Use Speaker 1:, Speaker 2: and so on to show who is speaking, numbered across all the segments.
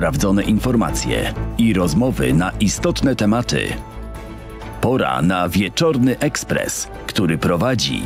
Speaker 1: sprawdzone informacje i rozmowy na istotne tematy. Pora na Wieczorny Ekspres, który prowadzi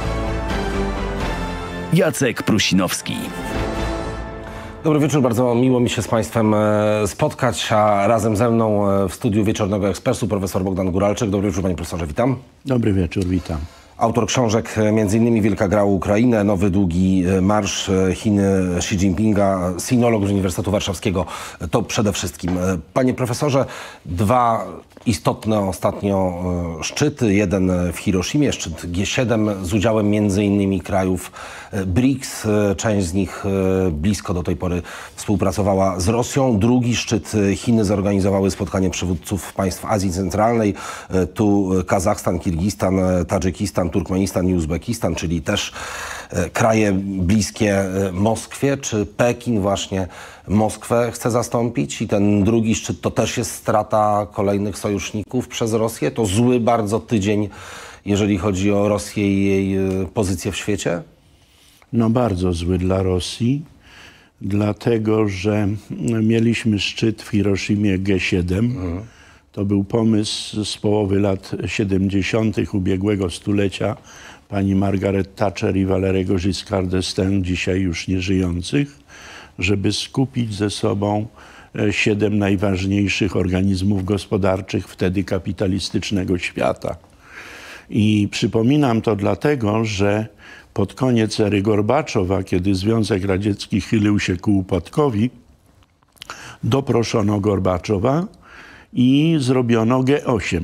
Speaker 1: Jacek Prusinowski.
Speaker 2: Dobry wieczór, bardzo miło mi się z Państwem spotkać, a razem ze mną w studiu Wieczornego Ekspresu profesor Bogdan Guralczyk. Dobry wieczór, panie profesorze, witam.
Speaker 3: Dobry wieczór, witam.
Speaker 2: Autor książek m.in. Wielka gra o Ukrainę, Nowy Długi Marsz, Chiny Xi Jinpinga, sinolog z Uniwersytetu Warszawskiego. To przede wszystkim. Panie profesorze, dwa istotne ostatnio szczyty. Jeden w Hiroshimie, szczyt G7 z udziałem m.in. krajów BRICS. Część z nich blisko do tej pory współpracowała z Rosją. Drugi szczyt Chiny zorganizowały spotkanie przywódców państw Azji Centralnej. Tu Kazachstan, Kirgistan, Tadżykistan, Turkmenistan i Uzbekistan, czyli też kraje bliskie Moskwie. Czy Pekin właśnie Moskwę chce zastąpić? I ten drugi szczyt to też jest strata kolejnych sojuszników przez Rosję? To zły bardzo tydzień, jeżeli chodzi o Rosję i jej pozycję w świecie?
Speaker 3: No bardzo zły dla Rosji, dlatego że mieliśmy szczyt w Hiroshimie G7. To był pomysł z połowy lat 70. ubiegłego stulecia pani Margaret Thatcher i Valerego Giscard d'Estaing, dzisiaj już nieżyjących, żeby skupić ze sobą 7 najważniejszych organizmów gospodarczych wtedy kapitalistycznego świata. I przypominam to dlatego, że pod koniec ery Gorbaczowa, kiedy Związek Radziecki chylił się ku upadkowi, doproszono Gorbaczowa i zrobiono G8.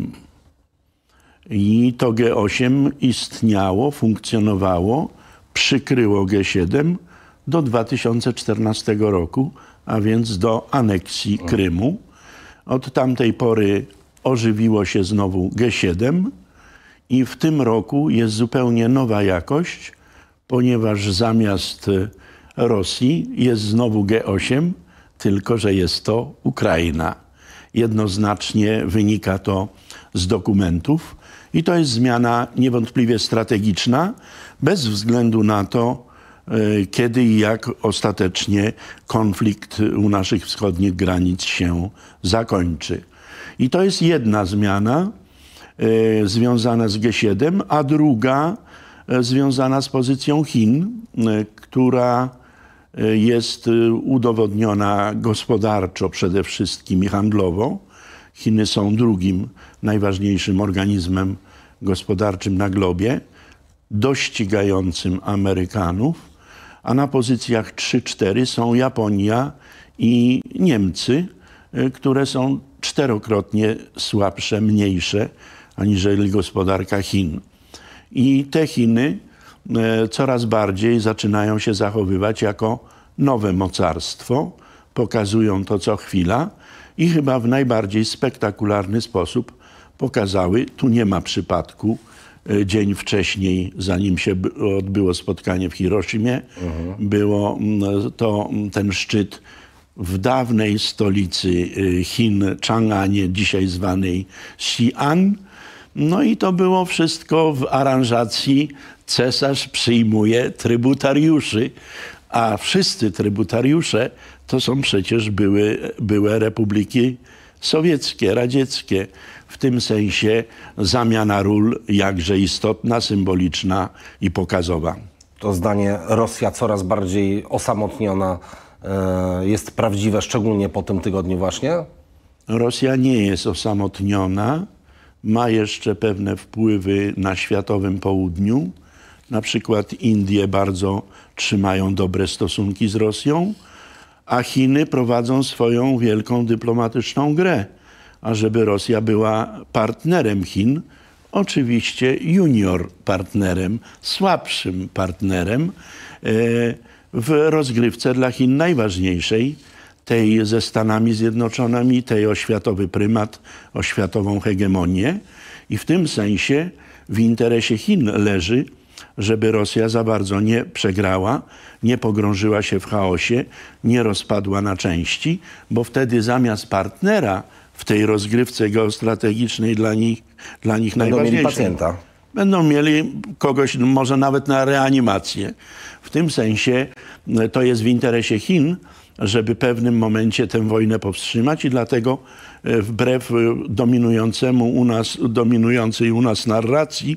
Speaker 3: I to G8 istniało, funkcjonowało, przykryło G7 do 2014 roku, a więc do aneksji Krymu. Od tamtej pory ożywiło się znowu G7 i w tym roku jest zupełnie nowa jakość, ponieważ zamiast Rosji jest znowu G8, tylko że jest to Ukraina. Jednoznacznie wynika to z dokumentów i to jest zmiana niewątpliwie strategiczna, bez względu na to, kiedy i jak ostatecznie konflikt u naszych wschodnich granic się zakończy. I to jest jedna zmiana związana z G7, a druga związana z pozycją Chin, która jest udowodniona gospodarczo przede wszystkim i handlowo. Chiny są drugim najważniejszym organizmem gospodarczym na globie, dościgającym Amerykanów, a na pozycjach 3-4 są Japonia i Niemcy, które są 4-krotnie słabsze, mniejsze aniżeli gospodarka Chin. I te Chiny coraz bardziej zaczynają się zachowywać jako nowe mocarstwo, pokazują to co chwila i chyba w najbardziej spektakularny sposób pokazały, tu nie ma przypadku, dzień wcześniej, zanim się odbyło spotkanie w Hiroshimie, było to ten szczyt w dawnej stolicy Chin, Chang'anie, dzisiaj zwanej Xi'an. No i to było wszystko w aranżacji cesarz przyjmuje trybutariuszy, a wszyscy trybutariusze to są przecież były republiki sowieckie, radzieckie. W tym sensie zamiana ról jakże istotna, symboliczna i pokazowa.
Speaker 2: To zdanie Rosja coraz bardziej osamotniona jest prawdziwe, szczególnie po tym tygodniu właśnie?
Speaker 3: Rosja nie jest osamotniona. Ma jeszcze pewne wpływy na światowym południu. Na przykład Indie bardzo trzymają dobre stosunki z Rosją, a Chiny prowadzą swoją wielką dyplomatyczną grę. A żeby Rosja była partnerem Chin, oczywiście junior partnerem, słabszym partnerem w rozgrywce dla Chin najważniejszej, tej ze Stanami Zjednoczonymi, tej o światowy prymat, o światową hegemonię. I w tym sensie w interesie Chin leży, żeby Rosja za bardzo nie przegrała, nie pogrążyła się w chaosie, nie rozpadła na części, bo wtedy zamiast partnera w tej rozgrywce geostrategicznej dla nich najważniejszej.
Speaker 2: Pacjenta.
Speaker 3: Będą mieli kogoś może nawet na reanimację. W tym sensie to jest w interesie Chin, żeby w pewnym momencie tę wojnę powstrzymać i dlatego wbrew dominującej u nas narracji,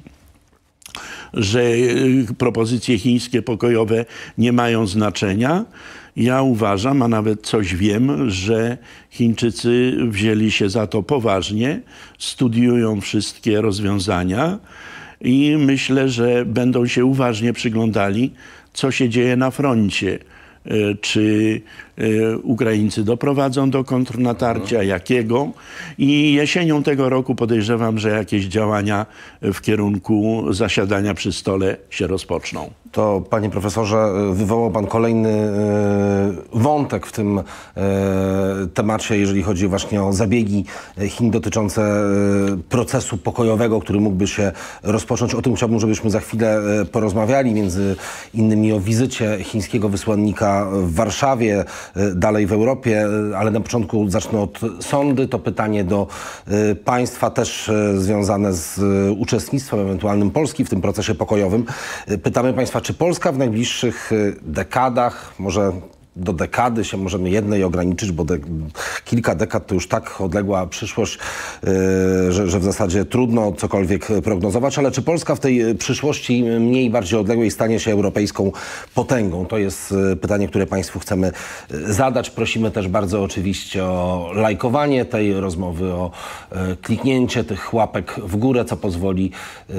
Speaker 3: że propozycje chińskie pokojowe nie mają znaczenia, ja uważam, a nawet coś wiem, że Chińczycy wzięli się za to poważnie, studiują wszystkie rozwiązania i myślę, że będą się uważnie przyglądali, co się dzieje na froncie. Czy Ukraińcy doprowadzą do kontrnatarcia, jakiego. I jesienią tego roku podejrzewam, że jakieś działania w kierunku zasiadania przy stole się rozpoczną.
Speaker 2: To, panie profesorze, wywołał pan kolejny wątek w tym temacie, jeżeli chodzi właśnie o zabiegi Chin dotyczące procesu pokojowego, który mógłby się rozpocząć. O tym chciałbym, żebyśmy za chwilę porozmawiali, między innymi o wizycie chińskiego wysłannika w Warszawie, dalej w Europie, ale na początku zacznę od sondy. To pytanie do państwa też związane z uczestnictwem ewentualnym Polski w tym procesie pokojowym. Pytamy państwa, czy Polska w najbliższych dekadach, może do dekady się możemy jednej ograniczyć, bo kilka dekad to już tak odległa przyszłość, że w zasadzie trudno cokolwiek prognozować, ale czy Polska w tej przyszłości mniej, bardziej odległej stanie się europejską potęgą? To jest pytanie, które państwu chcemy zadać. Prosimy też bardzo oczywiście o lajkowanie tej rozmowy, o kliknięcie tych łapek w górę, co pozwoli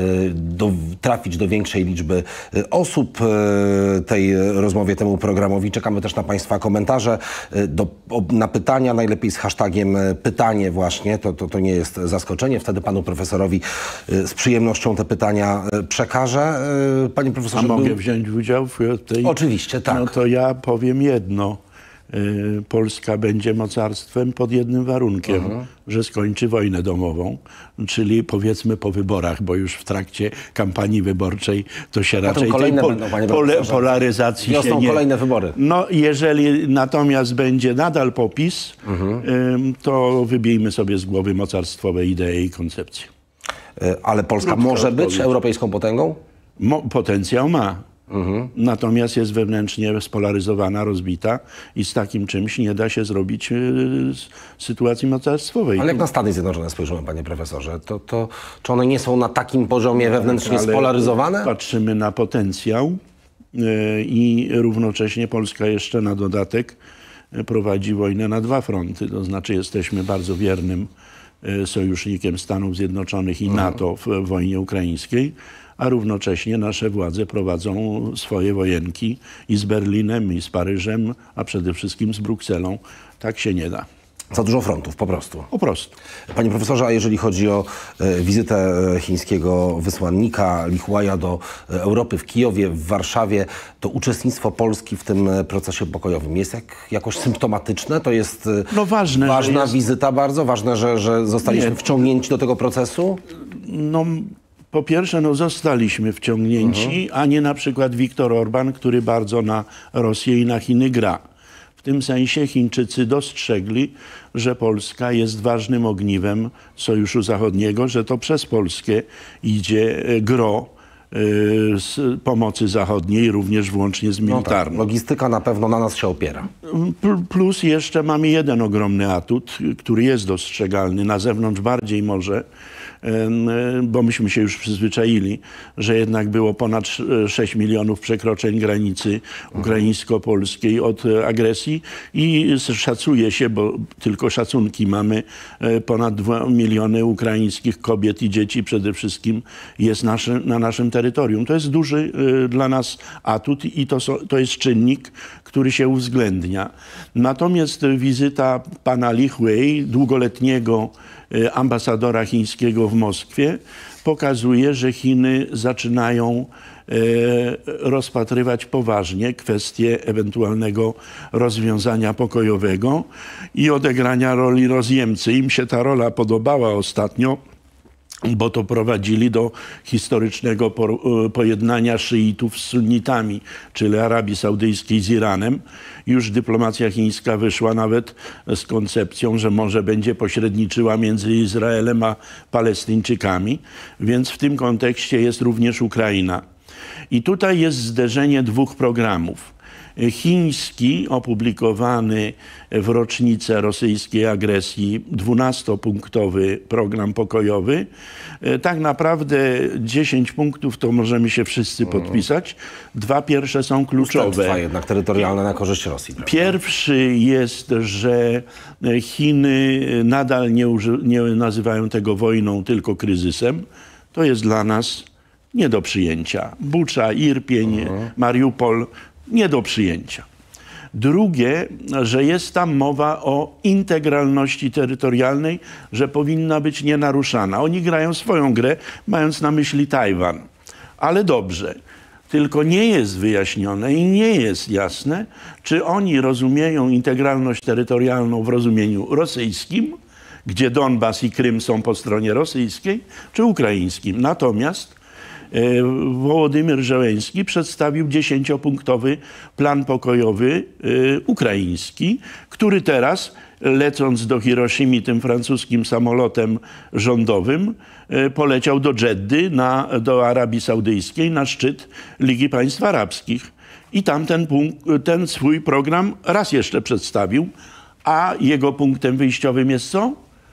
Speaker 2: trafić do większej liczby osób tej rozmowie, temu programowi. Czekamy też na państwa komentarze, na pytania, najlepiej z hashtagiem pytanie właśnie, to nie jest zaskoczenie. Wtedy panu profesorowi z przyjemnością te pytania przekażę. Panie profesorze...
Speaker 3: A mogę wziąć udział w tej...
Speaker 2: Oczywiście, tak.
Speaker 3: No to ja powiem jedno. Polska będzie mocarstwem pod jednym warunkiem, że skończy wojnę domową, czyli powiedzmy po wyborach, bo już w trakcie kampanii wyborczej to się raczej tej polaryzacji się nie...
Speaker 2: kolejne wybory.
Speaker 3: No jeżeli natomiast będzie nadal PO-PiS, to wybijmy sobie z głowy mocarstwowe idee i koncepcje.
Speaker 2: Ale Polska może być europejską potęgą?
Speaker 3: Potencjał ma. Natomiast jest wewnętrznie spolaryzowana, rozbita i z takim czymś nie da się zrobić sytuacji mocarstwowej.
Speaker 2: Ale jak na Stany Zjednoczone spojrzymy, panie profesorze, to czy one nie są na takim poziomie wewnętrznie spolaryzowane?
Speaker 3: Patrzymy na potencjał i równocześnie Polska jeszcze na dodatek prowadzi wojnę na dwa fronty. To znaczy jesteśmy bardzo wiernym sojusznikiem Stanów Zjednoczonych i NATO w wojnie ukraińskiej, a równocześnie nasze władze prowadzą swoje wojenki i z Berlinem, i z Paryżem, a przede wszystkim z Brukselą. Tak się nie da.
Speaker 2: Za dużo frontów, po prostu.
Speaker 3: Po prostu.
Speaker 2: Panie profesorze, a jeżeli chodzi o wizytę chińskiego wysłannika Li Huaia do Europy w Kijowie, w Warszawie, to uczestnictwo Polski w tym procesie pokojowym jest jakoś symptomatyczne? To jest ważna wizyta bardzo? Ważne, że zostaliśmy wciągnięci do tego procesu?
Speaker 3: No, po pierwsze, zostaliśmy wciągnięci, a nie na przykład Viktor Orban, który bardzo na Rosję i na Chiny gra. W tym sensie Chińczycy dostrzegli, że Polska jest ważnym ogniwem Sojuszu Zachodniego, że to przez Polskę idzie gros z pomocy zachodniej, również włącznie z militarną.
Speaker 2: No tak, logistyka na pewno na nas się opiera.
Speaker 3: Plus jeszcze mamy jeden ogromny atut, który jest dostrzegalny, na zewnątrz bardziej może, bo myśmy się już przyzwyczaili, że jednak było ponad 6 milionów przekroczeń granicy ukraińsko-polskiej od agresji i szacuje się, bo tylko szacunki mamy, ponad 2 miliony ukraińskich kobiet i dzieci przede wszystkim jest na naszym terytorium. To jest duży dla nas atut i to jest czynnik, który się uwzględnia. Natomiast wizyta pana Li Huai, długoletniego ambasadora chińskiego w Moskwie, pokazuje, że Chiny zaczynają rozpatrywać poważnie kwestię ewentualnego rozwiązania pokojowego i odegrania roli rozjemcy. Im się ta rola podobała ostatnio, bo to prowadzili do historycznego pojednania szyitów z sunnitami, czyli Arabii Saudyjskiej z Iranem. Już dyplomacja chińska wyszła nawet z koncepcją, że może będzie pośredniczyła między Izraelem a Palestyńczykami, więc w tym kontekście jest również Ukraina. I tutaj jest zderzenie dwóch programów. chiński, opublikowany w rocznicę rosyjskiej agresji, 12-punktowy program pokojowy. Tak naprawdę 10 punktów to możemy się wszyscy podpisać. 2 pierwsze są kluczowe.
Speaker 2: Ustępstwa jednak terytorialne na korzyść Rosji. Prawda?
Speaker 3: Pierwszy jest, że Chiny nadal nie nazywają tego wojną, tylko kryzysem. To jest dla nas nie do przyjęcia. Bucza, Irpień, Mariupol nie do przyjęcia. Drugie, że jest tam mowa o integralności terytorialnej, że powinna być nienaruszana. Oni grają swoją grę, mając na myśli Tajwan. Ale dobrze. Tylko nie jest wyjaśnione i nie jest jasne, czy oni rozumieją integralność terytorialną w rozumieniu rosyjskim, gdzie Donbas i Krym są po stronie rosyjskiej, czy ukraińskim. Natomiast Wołodymyr Zełenski przedstawił 10-punktowy plan pokojowy ukraiński, który teraz, lecąc do Hiroshimy tym francuskim samolotem rządowym, poleciał do Dżeddy, do Arabii Saudyjskiej, na szczyt Ligi Państw Arabskich. I tam ten swój program raz jeszcze przedstawił, a jego punktem wyjściowym jest co?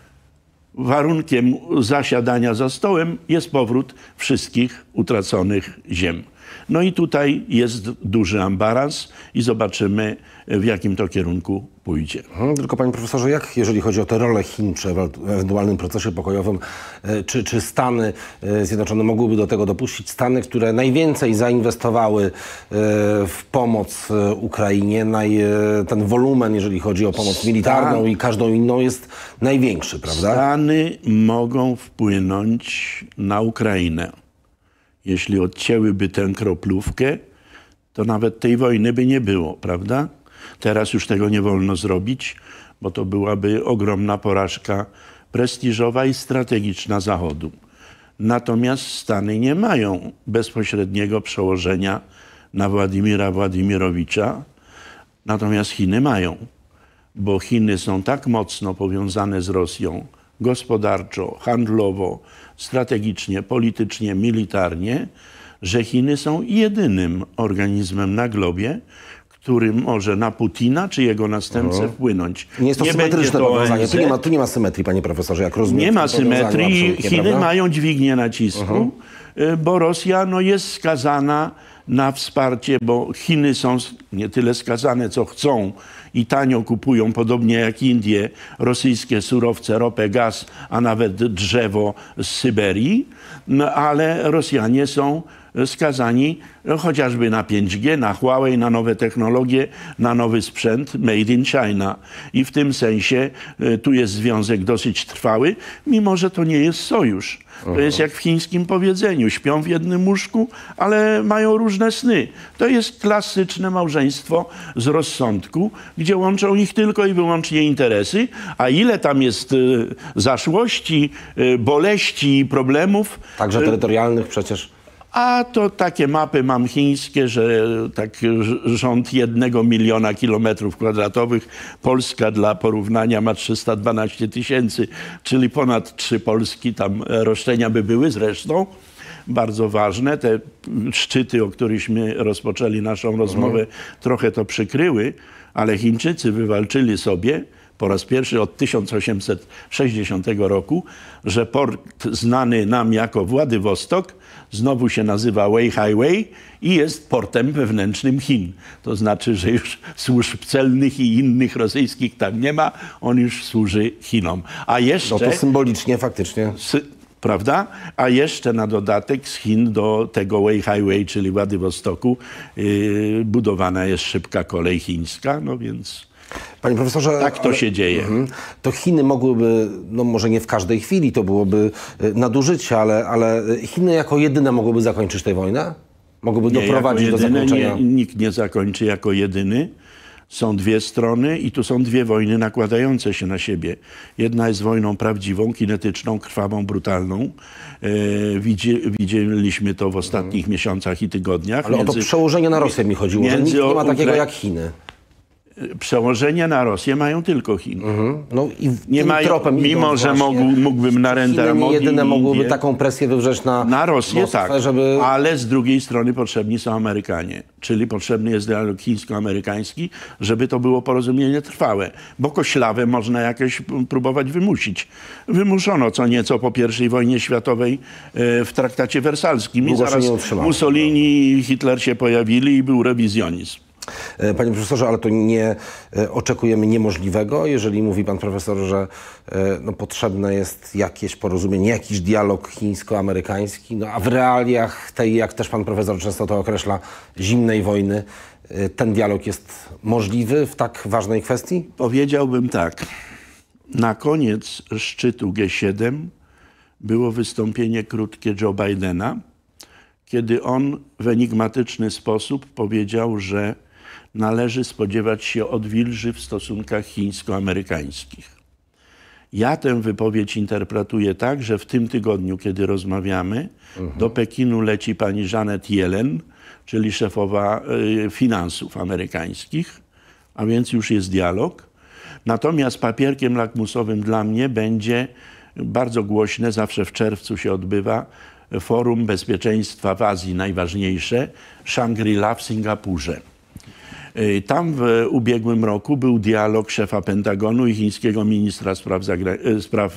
Speaker 3: Warunkiem zasiadania za stołem jest powrót wszystkich utraconych ziem. No i tutaj jest duży ambarans i zobaczymy, w jakim to kierunku pójdzie.
Speaker 2: Tylko panie profesorze, jak jeżeli chodzi o tę rolę Chin przy ewentualnym procesie pokojowym, czy Stany Zjednoczone mogłyby do tego dopuścić? Stany, które najwięcej zainwestowały w pomoc Ukrainie, ten wolumen, jeżeli chodzi o pomoc militarną i każdą inną, jest największy, prawda?
Speaker 3: Stany mogą wpłynąć na Ukrainę. Jeśli odcięłyby tę kroplówkę, to nawet tej wojny by nie było, prawda? Teraz już tego nie wolno zrobić, bo to byłaby ogromna porażka prestiżowa i strategiczna Zachodu. Natomiast Stany nie mają bezpośredniego przełożenia na Władimira Władimirowicza, natomiast Chiny mają, bo Chiny są tak mocno powiązane z Rosją gospodarczo, handlowo, strategicznie, politycznie, militarnie, że Chiny są jedynym organizmem na globie, który może na Putina czy jego następcę wpłynąć.
Speaker 2: Nie jest to symetryczne powiązanie. Tu nie ma symetrii, panie profesorze, jak rozumiem.
Speaker 3: Nie ma symetrii. Chiny
Speaker 2: prawda?
Speaker 3: mają dźwignię nacisku, bo Rosja jest skazana na wsparcie, bo Chiny są nie tyle skazane, co chcą i tanio kupują, podobnie jak Indie, rosyjskie surowce, ropę, gaz, a nawet drzewo z Syberii, ale Rosjanie są skazani chociażby na 5G, na Huawei, na nowe technologie, na nowy sprzęt made in China. I w tym sensie tu jest związek dosyć trwały, mimo że to nie jest sojusz. To jest jak w chińskim powiedzeniu. Śpią w jednym łóżku, ale mają różne sny. To jest klasyczne małżeństwo z rozsądku, gdzie łączą ich tylko i wyłącznie interesy, a ile tam jest zaszłości, boleści i problemów.
Speaker 2: Także terytorialnych przecież.
Speaker 3: A to takie mapy mam chińskie, że tak rząd 1 miliona kilometrów kwadratowych. Polska dla porównania ma 312 000, czyli ponad 3 Polski. Tam roszczenia by były zresztą. Bardzo ważne. Te szczyty, o którychśmy rozpoczęli naszą rozmowę, trochę to przykryły, ale Chińczycy wywalczyli sobie po raz pierwszy od 1860 roku, że port znany nam jako Władywostok znowu się nazywa Weihaiwei i jest portem wewnętrznym Chin. To znaczy, że już służb celnych i innych rosyjskich tam nie ma, on już służy Chinom. A jeszcze...
Speaker 2: No to symbolicznie faktycznie.
Speaker 3: Prawda? A jeszcze na dodatek z Chin do tego Weihaiwei, czyli Władywostoku, budowana jest szybka kolej chińska, no więc...
Speaker 2: Panie profesorze,
Speaker 3: tak to się dzieje.
Speaker 2: To Chiny mogłyby, no może nie w każdej chwili, to byłoby nadużycie, ale Chiny jako jedyne mogłyby zakończyć tę wojnę? Mogłyby doprowadzić do zakończenia?
Speaker 3: Nikt nie zakończy jako jedyny. Są dwie strony i tu są dwie wojny nakładające się na siebie. Jedna jest wojną prawdziwą, kinetyczną, krwawą, brutalną. Widzieliśmy to w ostatnich miesiącach i tygodniach.
Speaker 2: Ale o to przełożenie na Rosję mi chodziło, że nikt nie ma takiego jak Chiny.
Speaker 3: Przełożenie na Rosję mają tylko Chiny.
Speaker 2: No i
Speaker 3: Nie mają,
Speaker 2: tropem
Speaker 3: mimo że mógłbym na render
Speaker 2: Chiny jedyne mogłyby taką presję wywrzeć na
Speaker 3: Rosję,
Speaker 2: Moskwę,
Speaker 3: tak,
Speaker 2: żeby...
Speaker 3: ale z drugiej strony potrzebni są Amerykanie, czyli potrzebny jest dialog chińsko-amerykański, żeby to było porozumienie trwałe, bo koślawe można jakieś próbować wymusić. Wymuszono co nieco po I wojnie światowej w traktacie wersalskim i zaraz Mussolini i Hitler się pojawili i był rewizjonizm.
Speaker 2: Panie profesorze, ale to nie oczekujemy niemożliwego, jeżeli mówi pan profesor, że no, potrzebne jest jakieś porozumienie, jakiś dialog chińsko-amerykański, no, a w realiach tej, jak też pan profesor często to określa, zimnej wojny, ten dialog jest możliwy w tak ważnej kwestii?
Speaker 3: Powiedziałbym tak. Na koniec szczytu G7 było wystąpienie krótkie Joe Bidena, kiedy on w enigmatyczny sposób powiedział, że należy spodziewać się odwilży w stosunkach chińsko-amerykańskich. Ja tę wypowiedź interpretuję tak, że w tym tygodniu, kiedy rozmawiamy, do Pekinu leci pani Janet Yellen, czyli szefowa finansów amerykańskich, a więc już jest dialog. Natomiast papierkiem lakmusowym dla mnie będzie bardzo głośne, zawsze w czerwcu się odbywa, Forum Bezpieczeństwa w Azji, najważniejsze, Shangri-La w Singapurze. Tam w ubiegłym roku był dialog szefa Pentagonu i chińskiego ministra spraw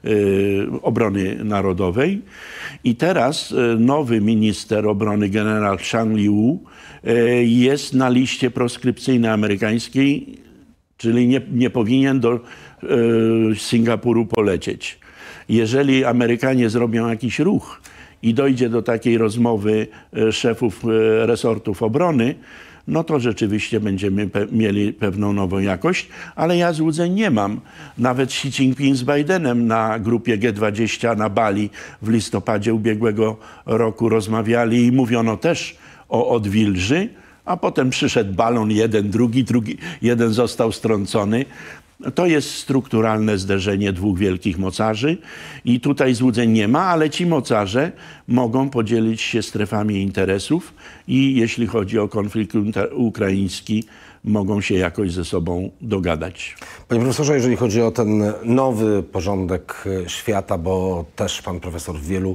Speaker 3: obrony narodowej. I teraz nowy minister obrony, generał Shang Liu, jest na liście proskrypcyjnej amerykańskiej, czyli nie powinien do Singapuru polecieć. Jeżeli Amerykanie zrobią jakiś ruch i dojdzie do takiej rozmowy szefów resortów obrony, no to rzeczywiście będziemy mieli pewną nową jakość, ale ja złudzeń nie mam. Nawet Xi Jinping z Bidenem na grupie G20 na Bali w listopadzie ubiegłego roku rozmawiali i mówiono też o odwilży, a potem przyszedł balon jeden, drugi, jeden został strącony. To jest strukturalne zderzenie dwóch wielkich mocarzy i tutaj złudzeń nie ma, ale ci mocarze mogą podzielić się strefami interesów i jeśli chodzi o konflikt ukraiński, mogą się jakoś ze sobą dogadać.
Speaker 2: Panie profesorze, jeżeli chodzi o ten nowy porządek świata, bo też pan profesor w wielu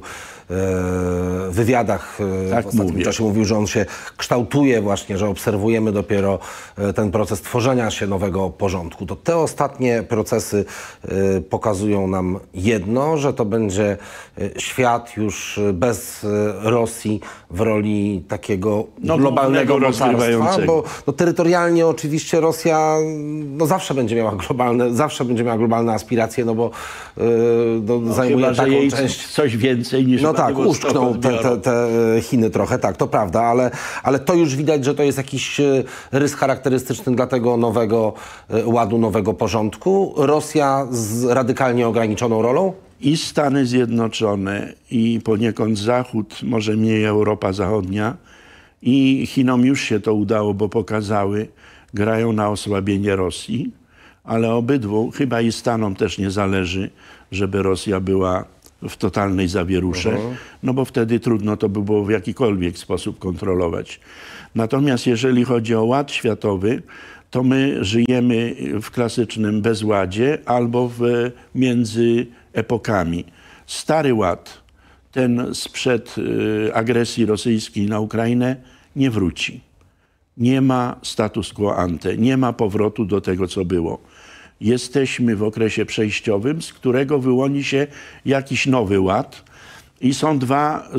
Speaker 2: wywiadach w ostatnim czasie mówił, że on się kształtuje właśnie, że obserwujemy dopiero ten proces tworzenia się nowego porządku. To te ostatnie procesy pokazują nam jedno, że to będzie świat już bez Rosji w roli takiego globalnego mocarstwa, bo no, terytorialnie oczywiście Rosja zawsze będzie miała globalne aspiracje, no bo zajmuje taką część.
Speaker 3: Coś więcej niż
Speaker 2: tak, uszczkną te Chiny trochę, tak, to prawda, ale to już widać, że to jest jakiś rys charakterystyczny dla tego nowego ładu, nowego porządku. Rosja z radykalnie ograniczoną rolą?
Speaker 3: I Stany Zjednoczone, i poniekąd Zachód, może mniej Europa Zachodnia, i Chinom już się to udało, bo pokazały, grają na osłabienie Rosji, ale obydwu, chyba i Stanom też nie zależy, żeby Rosja była w totalnej zawierusze, no bo wtedy trudno to by było w jakikolwiek sposób kontrolować. Natomiast jeżeli chodzi o ład światowy, to my żyjemy w klasycznym bezładzie albo między epokami. Stary ład, ten sprzed agresji rosyjskiej na Ukrainę, nie wróci. Nie ma status quo ante, nie ma powrotu do tego, co było. Jesteśmy w okresie przejściowym, z którego wyłoni się jakiś nowy ład i są dwa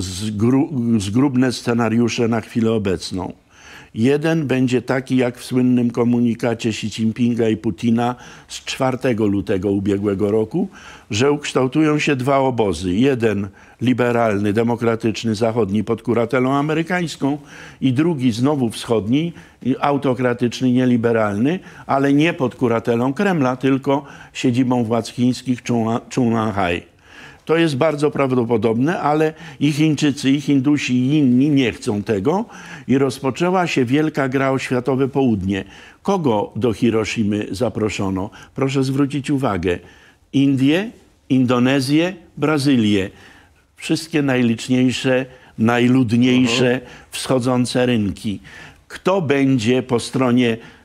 Speaker 3: zgrubne scenariusze na chwilę obecną. Jeden będzie taki jak w słynnym komunikacie Xi Jinpinga i Putina z 4 lutego ubiegłego roku, że ukształtują się dwa obozy. Jeden liberalny, demokratyczny, zachodni pod kuratelą amerykańską i drugi znowu wschodni, autokratyczny, nieliberalny, ale nie pod kuratelą Kremla, tylko siedzibą władz chińskich Zhongnanhai. To jest bardzo prawdopodobne, ale i Chińczycy, i Hindusi, i inni nie chcą tego. I rozpoczęła się wielka gra o światowe południe. Kogo do Hiroshimy zaproszono? Proszę zwrócić uwagę. Indię, Indonezję, Brazylię. Wszystkie najliczniejsze, najludniejsze, wschodzące rynki. Kto będzie po stronie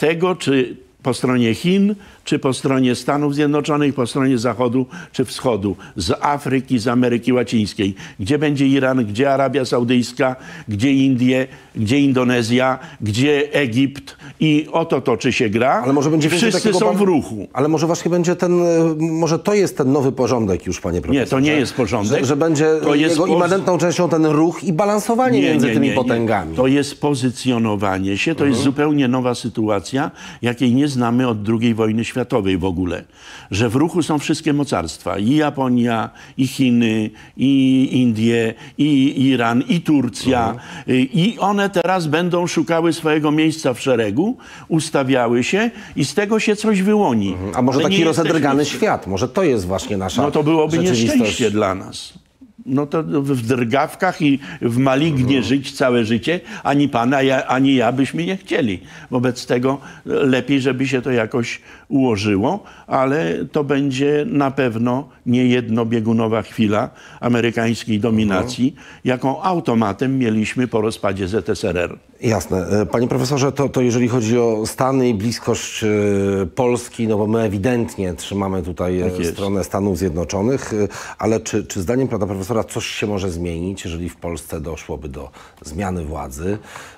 Speaker 3: tego, czy po stronie Chin, czy po stronie Stanów Zjednoczonych, po stronie Zachodu czy Wschodu, z Afryki, z Ameryki Łacińskiej. Gdzie będzie Iran, gdzie Arabia Saudyjska, gdzie Indie, gdzie Indonezja, gdzie Egipt i o to toczy się gra.
Speaker 2: Ale może będzie
Speaker 3: wszyscy są w ruchu.
Speaker 2: Ale może właśnie będzie może to jest ten nowy porządek już, panie profesorze?
Speaker 3: Nie, to nie jest porządek.
Speaker 2: Że będzie jego immanentną częścią ten ruch i balansowanie między tymi potęgami.
Speaker 3: To jest pozycjonowanie się, to jest zupełnie nowa sytuacja, jakiej nie znamy od II wojny światowej w ogóle. Że w ruchu są wszystkie mocarstwa. I Japonia, i Chiny, i Indie, i Iran, i Turcja. I one teraz będą szukały swojego miejsca w szeregu, ustawiały się i z tego się coś wyłoni.
Speaker 2: A może taki rozedrgany świat? Może to jest właśnie nasza
Speaker 3: No to byłoby
Speaker 2: rzeczywistość.
Speaker 3: nieszczęście dla nas. No to w drgawkach i w malignie żyć całe życie, ani pan, ani ja byśmy nie chcieli. Wobec tego lepiej, żeby się to jakoś ułożyło, ale to będzie na pewno niejednobiegunowa chwila amerykańskiej dominacji, jaką automatem mieliśmy po rozpadzie ZSRR.
Speaker 2: Jasne. Panie profesorze, to jeżeli chodzi o Stany i bliskość Polski, no bo my ewidentnie trzymamy tutaj stronę Stanów Zjednoczonych, ale czy zdaniem pana profesora coś się może zmienić, jeżeli w Polsce doszłoby do zmiany władzy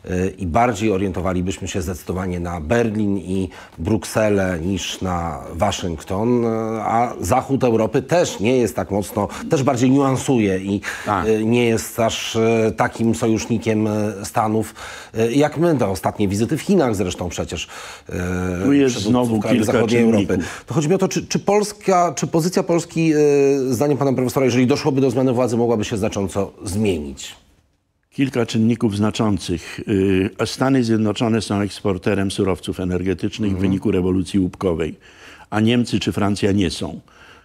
Speaker 2: i bardziej orientowalibyśmy się zdecydowanie na Berlin i Brukselę niż na Waszyngton, a Zachód Europy też nie jest tak mocno, też bardziej niuansuje i nie jest aż takim sojusznikiem Stanów, jak my, te ostatnie wizyty w Chinach zresztą przecież.
Speaker 3: Tu jest znowu kilka czynników.
Speaker 2: To chodzi mi o to, czy pozycja Polski, zdaniem pana profesora, jeżeli doszłoby do zmiany władzy, mogłaby się znacząco zmienić?
Speaker 3: Kilka czynników znaczących. Stany Zjednoczone są eksporterem surowców energetycznych w wyniku rewolucji łupkowej, a Niemcy czy Francja nie są.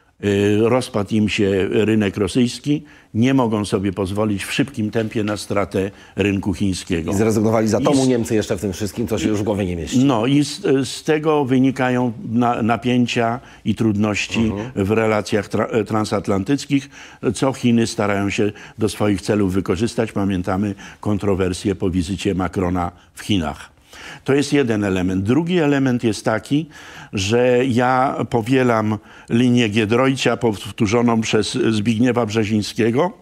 Speaker 3: Rozpadł im się rynek rosyjski, nie mogą sobie pozwolić w szybkim tempie na stratę rynku chińskiego.
Speaker 2: I zrezygnowali z atomu Niemcy jeszcze w tym wszystkim, co się już w głowie nie mieści.
Speaker 3: No i z tego wynikają napięcia i trudności w relacjach transatlantyckich, co Chiny starają się do swoich celów wykorzystać. Pamiętamy kontrowersje po wizycie Macrona w Chinach. To jest jeden element. Drugi element jest taki, że ja powielam linię Giedroycia powtórzoną przez Zbigniewa Brzezińskiego,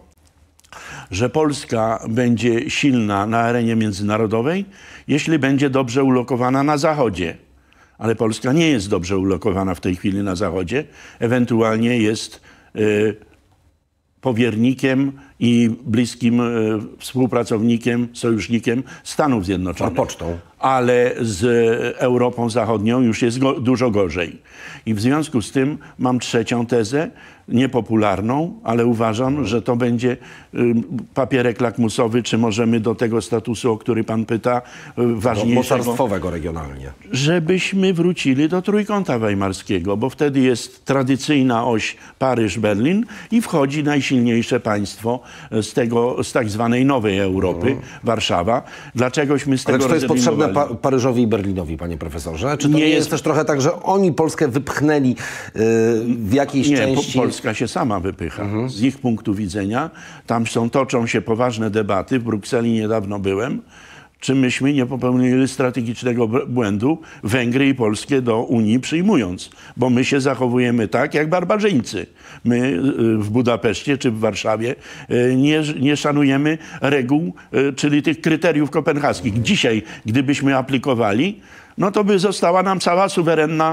Speaker 3: że Polska będzie silna na arenie międzynarodowej, jeśli będzie dobrze ulokowana na Zachodzie. Ale Polska nie jest dobrze ulokowana w tej chwili na Zachodzie. Ewentualnie jest powiernikiem i bliskim współpracownikiem, sojusznikiem Stanów Zjednoczonych.
Speaker 2: A pocztą.
Speaker 3: Ale z Europą Zachodnią już jest dużo gorzej. I w związku z tym mam trzecią tezę, niepopularną, ale uważam, że to będzie papierek lakmusowy, czy możemy do tego statusu, o który pan pyta, ważniejszego.
Speaker 2: Mocarstwowego regionalnie.
Speaker 3: Żebyśmy wrócili do Trójkąta Weimarskiego, bo wtedy jest tradycyjna oś Paryż-Berlin i wchodzi najsilniejsze państwo z tak zwanej nowej Europy, Warszawa. Dlaczegośmy z tego
Speaker 2: Ale czy to jest potrzebne Paryżowi i Berlinowi, panie profesorze? Czy to nie jest też trochę tak, że oni Polskę wypchnęli w jakiejś części?
Speaker 3: Polska się sama wypycha. Z ich punktu widzenia. Tam toczą się poważne debaty. W Brukseli niedawno byłem. Czy myśmy nie popełnili strategicznego błędu, Węgry i Polskę do Unii przyjmując? Bo my się zachowujemy tak, jak barbarzyńcy. My w Budapeszcie czy w Warszawie nie szanujemy reguł, czyli tych kryteriów kopenhaskich. Dzisiaj, gdybyśmy aplikowali, no to by została nam cała suwerenna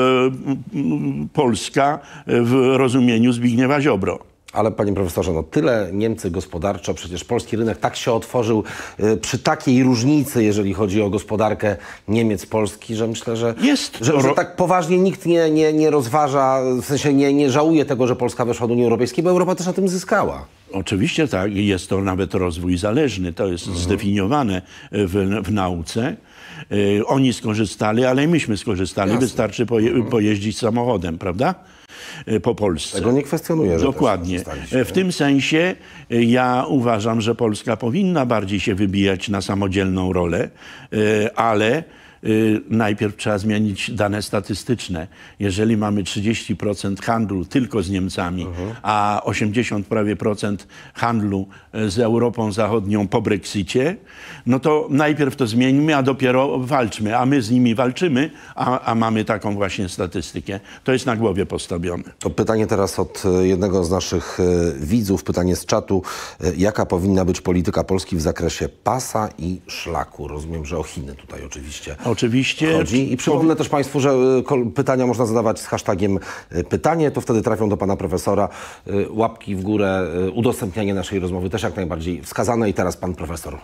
Speaker 3: Polska w rozumieniu Zbigniewa Ziobro.
Speaker 2: Ale panie profesorze, no tyle Niemcy gospodarczo, przecież polski rynek tak się otworzył przy takiej różnicy, jeżeli chodzi o gospodarkę Niemiec-Polski, że myślę, że tak poważnie nikt nie rozważa, w sensie nie żałuje tego, że Polska weszła do Unii Europejskiej, bo Europa też na tym zyskała.
Speaker 3: Oczywiście tak, jest to nawet rozwój zależny, to jest zdefiniowane w nauce. Oni skorzystali, ale i myśmy skorzystali. Jasne. Wystarczy pojeździć samochodem, prawda? Po Polsce.
Speaker 2: Tego nie kwestionuję.
Speaker 3: Dokładnie. W tym sensie ja uważam, że Polska powinna bardziej się wybijać na samodzielną rolę, ale najpierw trzeba zmienić dane statystyczne. Jeżeli mamy 30% handlu tylko z Niemcami, a 80% prawie handlu z Europą Zachodnią po Brexicie, no to najpierw to zmieńmy, a dopiero walczmy. A my z nimi walczymy, a mamy taką właśnie statystykę. To jest na głowie postawione.
Speaker 2: To pytanie teraz od jednego z naszych widzów, pytanie z czatu. Jaka powinna być polityka Polski w zakresie pasa i szlaku? Rozumiem, że o Chiny tutaj oczywiście chodzi. I przypomnę też Państwu, że pytania można zadawać z hashtagiem pytanie, to wtedy trafią do pana profesora. Łapki w górę, udostępnianie naszej rozmowy też jak najbardziej wskazane. I teraz pan profesor.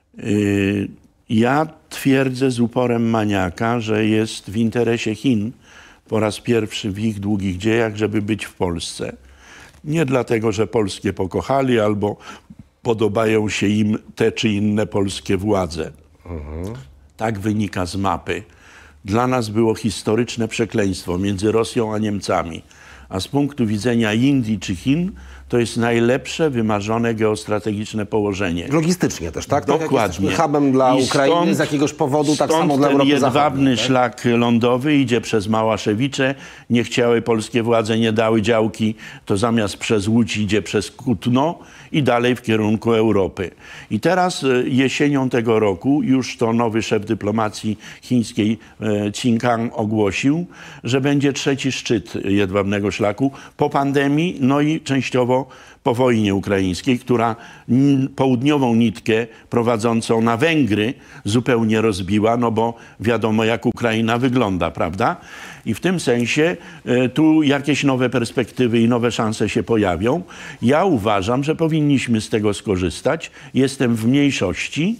Speaker 3: Ja twierdzę z uporem maniaka, że jest w interesie Chin po raz pierwszy w ich długich dziejach, żeby być w Polsce. Nie dlatego, że Polskie pokochali albo podobają się im te czy inne polskie władze. Tak wynika z mapy. Dla nas było historyczne przekleństwo między Rosją a Niemcami. A z punktu widzenia Indii czy Chin to jest najlepsze, wymarzone geostrategiczne położenie.
Speaker 2: Logistycznie też, tak?
Speaker 3: Dokładnie.
Speaker 2: Tak hubem dla Ukrainy z jakiegoś powodu, tak samo dla Europy Zachodniej.
Speaker 3: Stąd ten jedwabny szlak lądowy idzie przez Małaszewicze. Nie chciały polskie władze, nie dały działki, to zamiast przez Łódź idzie przez Kutno i dalej w kierunku Europy. I teraz jesienią tego roku już to nowy szef dyplomacji chińskiej Qin Gang ogłosił, że będzie trzeci szczyt jedwabnego szlaku po pandemii, no i częściowo po wojnie ukraińskiej, która południową nitkę prowadzącą na Węgry zupełnie rozbiła, no bo wiadomo, jak Ukraina wygląda, prawda? I w tym sensie tu jakieś nowe perspektywy i nowe szanse się pojawią. Ja uważam, że powinniśmy z tego skorzystać. Jestem w mniejszości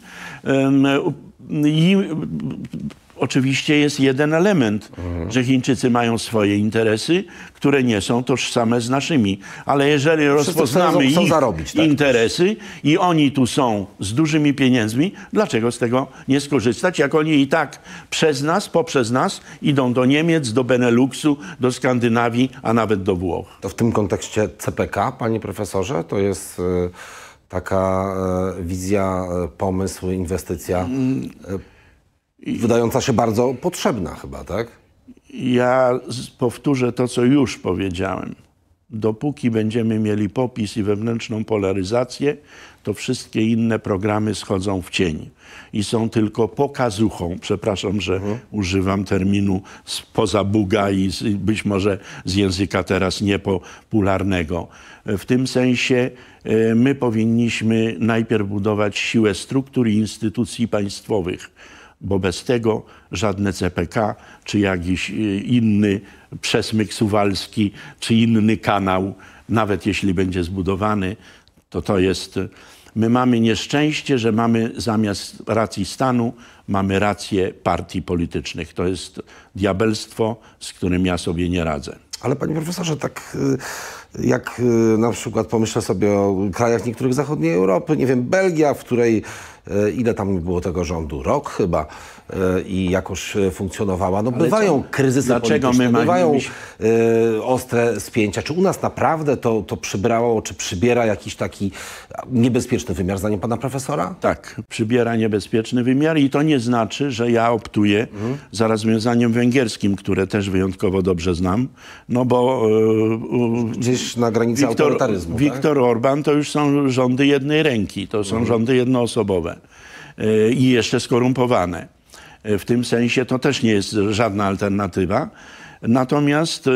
Speaker 3: i oczywiście jest jeden element, że Chińczycy mają swoje interesy, które nie są tożsame z naszymi. Ale jeżeli rozpoznamy ich interesy i oni tu są z dużymi pieniędzmi, dlaczego z tego nie skorzystać, jak oni i tak przez nas, poprzez nas idą do Niemiec, do Beneluxu, do Skandynawii, a nawet do Włoch.
Speaker 2: To w tym kontekście CPK, panie profesorze, to jest taka wizja, pomysł, inwestycja wydająca się bardzo potrzebna chyba, tak?
Speaker 3: Ja powtórzę to, co już powiedziałem. Dopóki będziemy mieli popis i wewnętrzną polaryzację, to wszystkie inne programy schodzą w cień i są tylko pokazuchą. Przepraszam, że używam terminu spoza buga i być może z języka teraz niepopularnego. W tym sensie my powinniśmy najpierw budować siłę struktur i instytucji państwowych, bo bez tego żadne CPK, czy jakiś inny przesmyk suwalski, czy inny kanał, nawet jeśli będzie zbudowany, to jest... My mamy nieszczęście, że mamy zamiast racji stanu, mamy rację partii politycznych. To jest diabelstwo, z którym ja sobie nie radzę.
Speaker 2: Ale panie profesorze, tak jak na przykład pomyślę sobie o krajach niektórych zachodniej Europy, nie wiem, Belgia, w której ile tam było tego rządu? Rok chyba i jakoś funkcjonowała. No bywają kryzysy polityczne, bywają ostre spięcia. Czy u nas naprawdę to przybrało, czy przybiera jakiś taki niebezpieczny wymiar, zdaniem pana profesora?
Speaker 3: Tak, przybiera niebezpieczny wymiar i to nie znaczy, że ja optuję za rozwiązaniem węgierskim, które też wyjątkowo dobrze znam, no bo
Speaker 2: gdzieś na granicy autorytaryzmu.
Speaker 3: Viktor Orban to już są rządy jednej ręki, to są rządy jednoosobowe i jeszcze skorumpowane. W tym sensie to też nie jest żadna alternatywa. Natomiast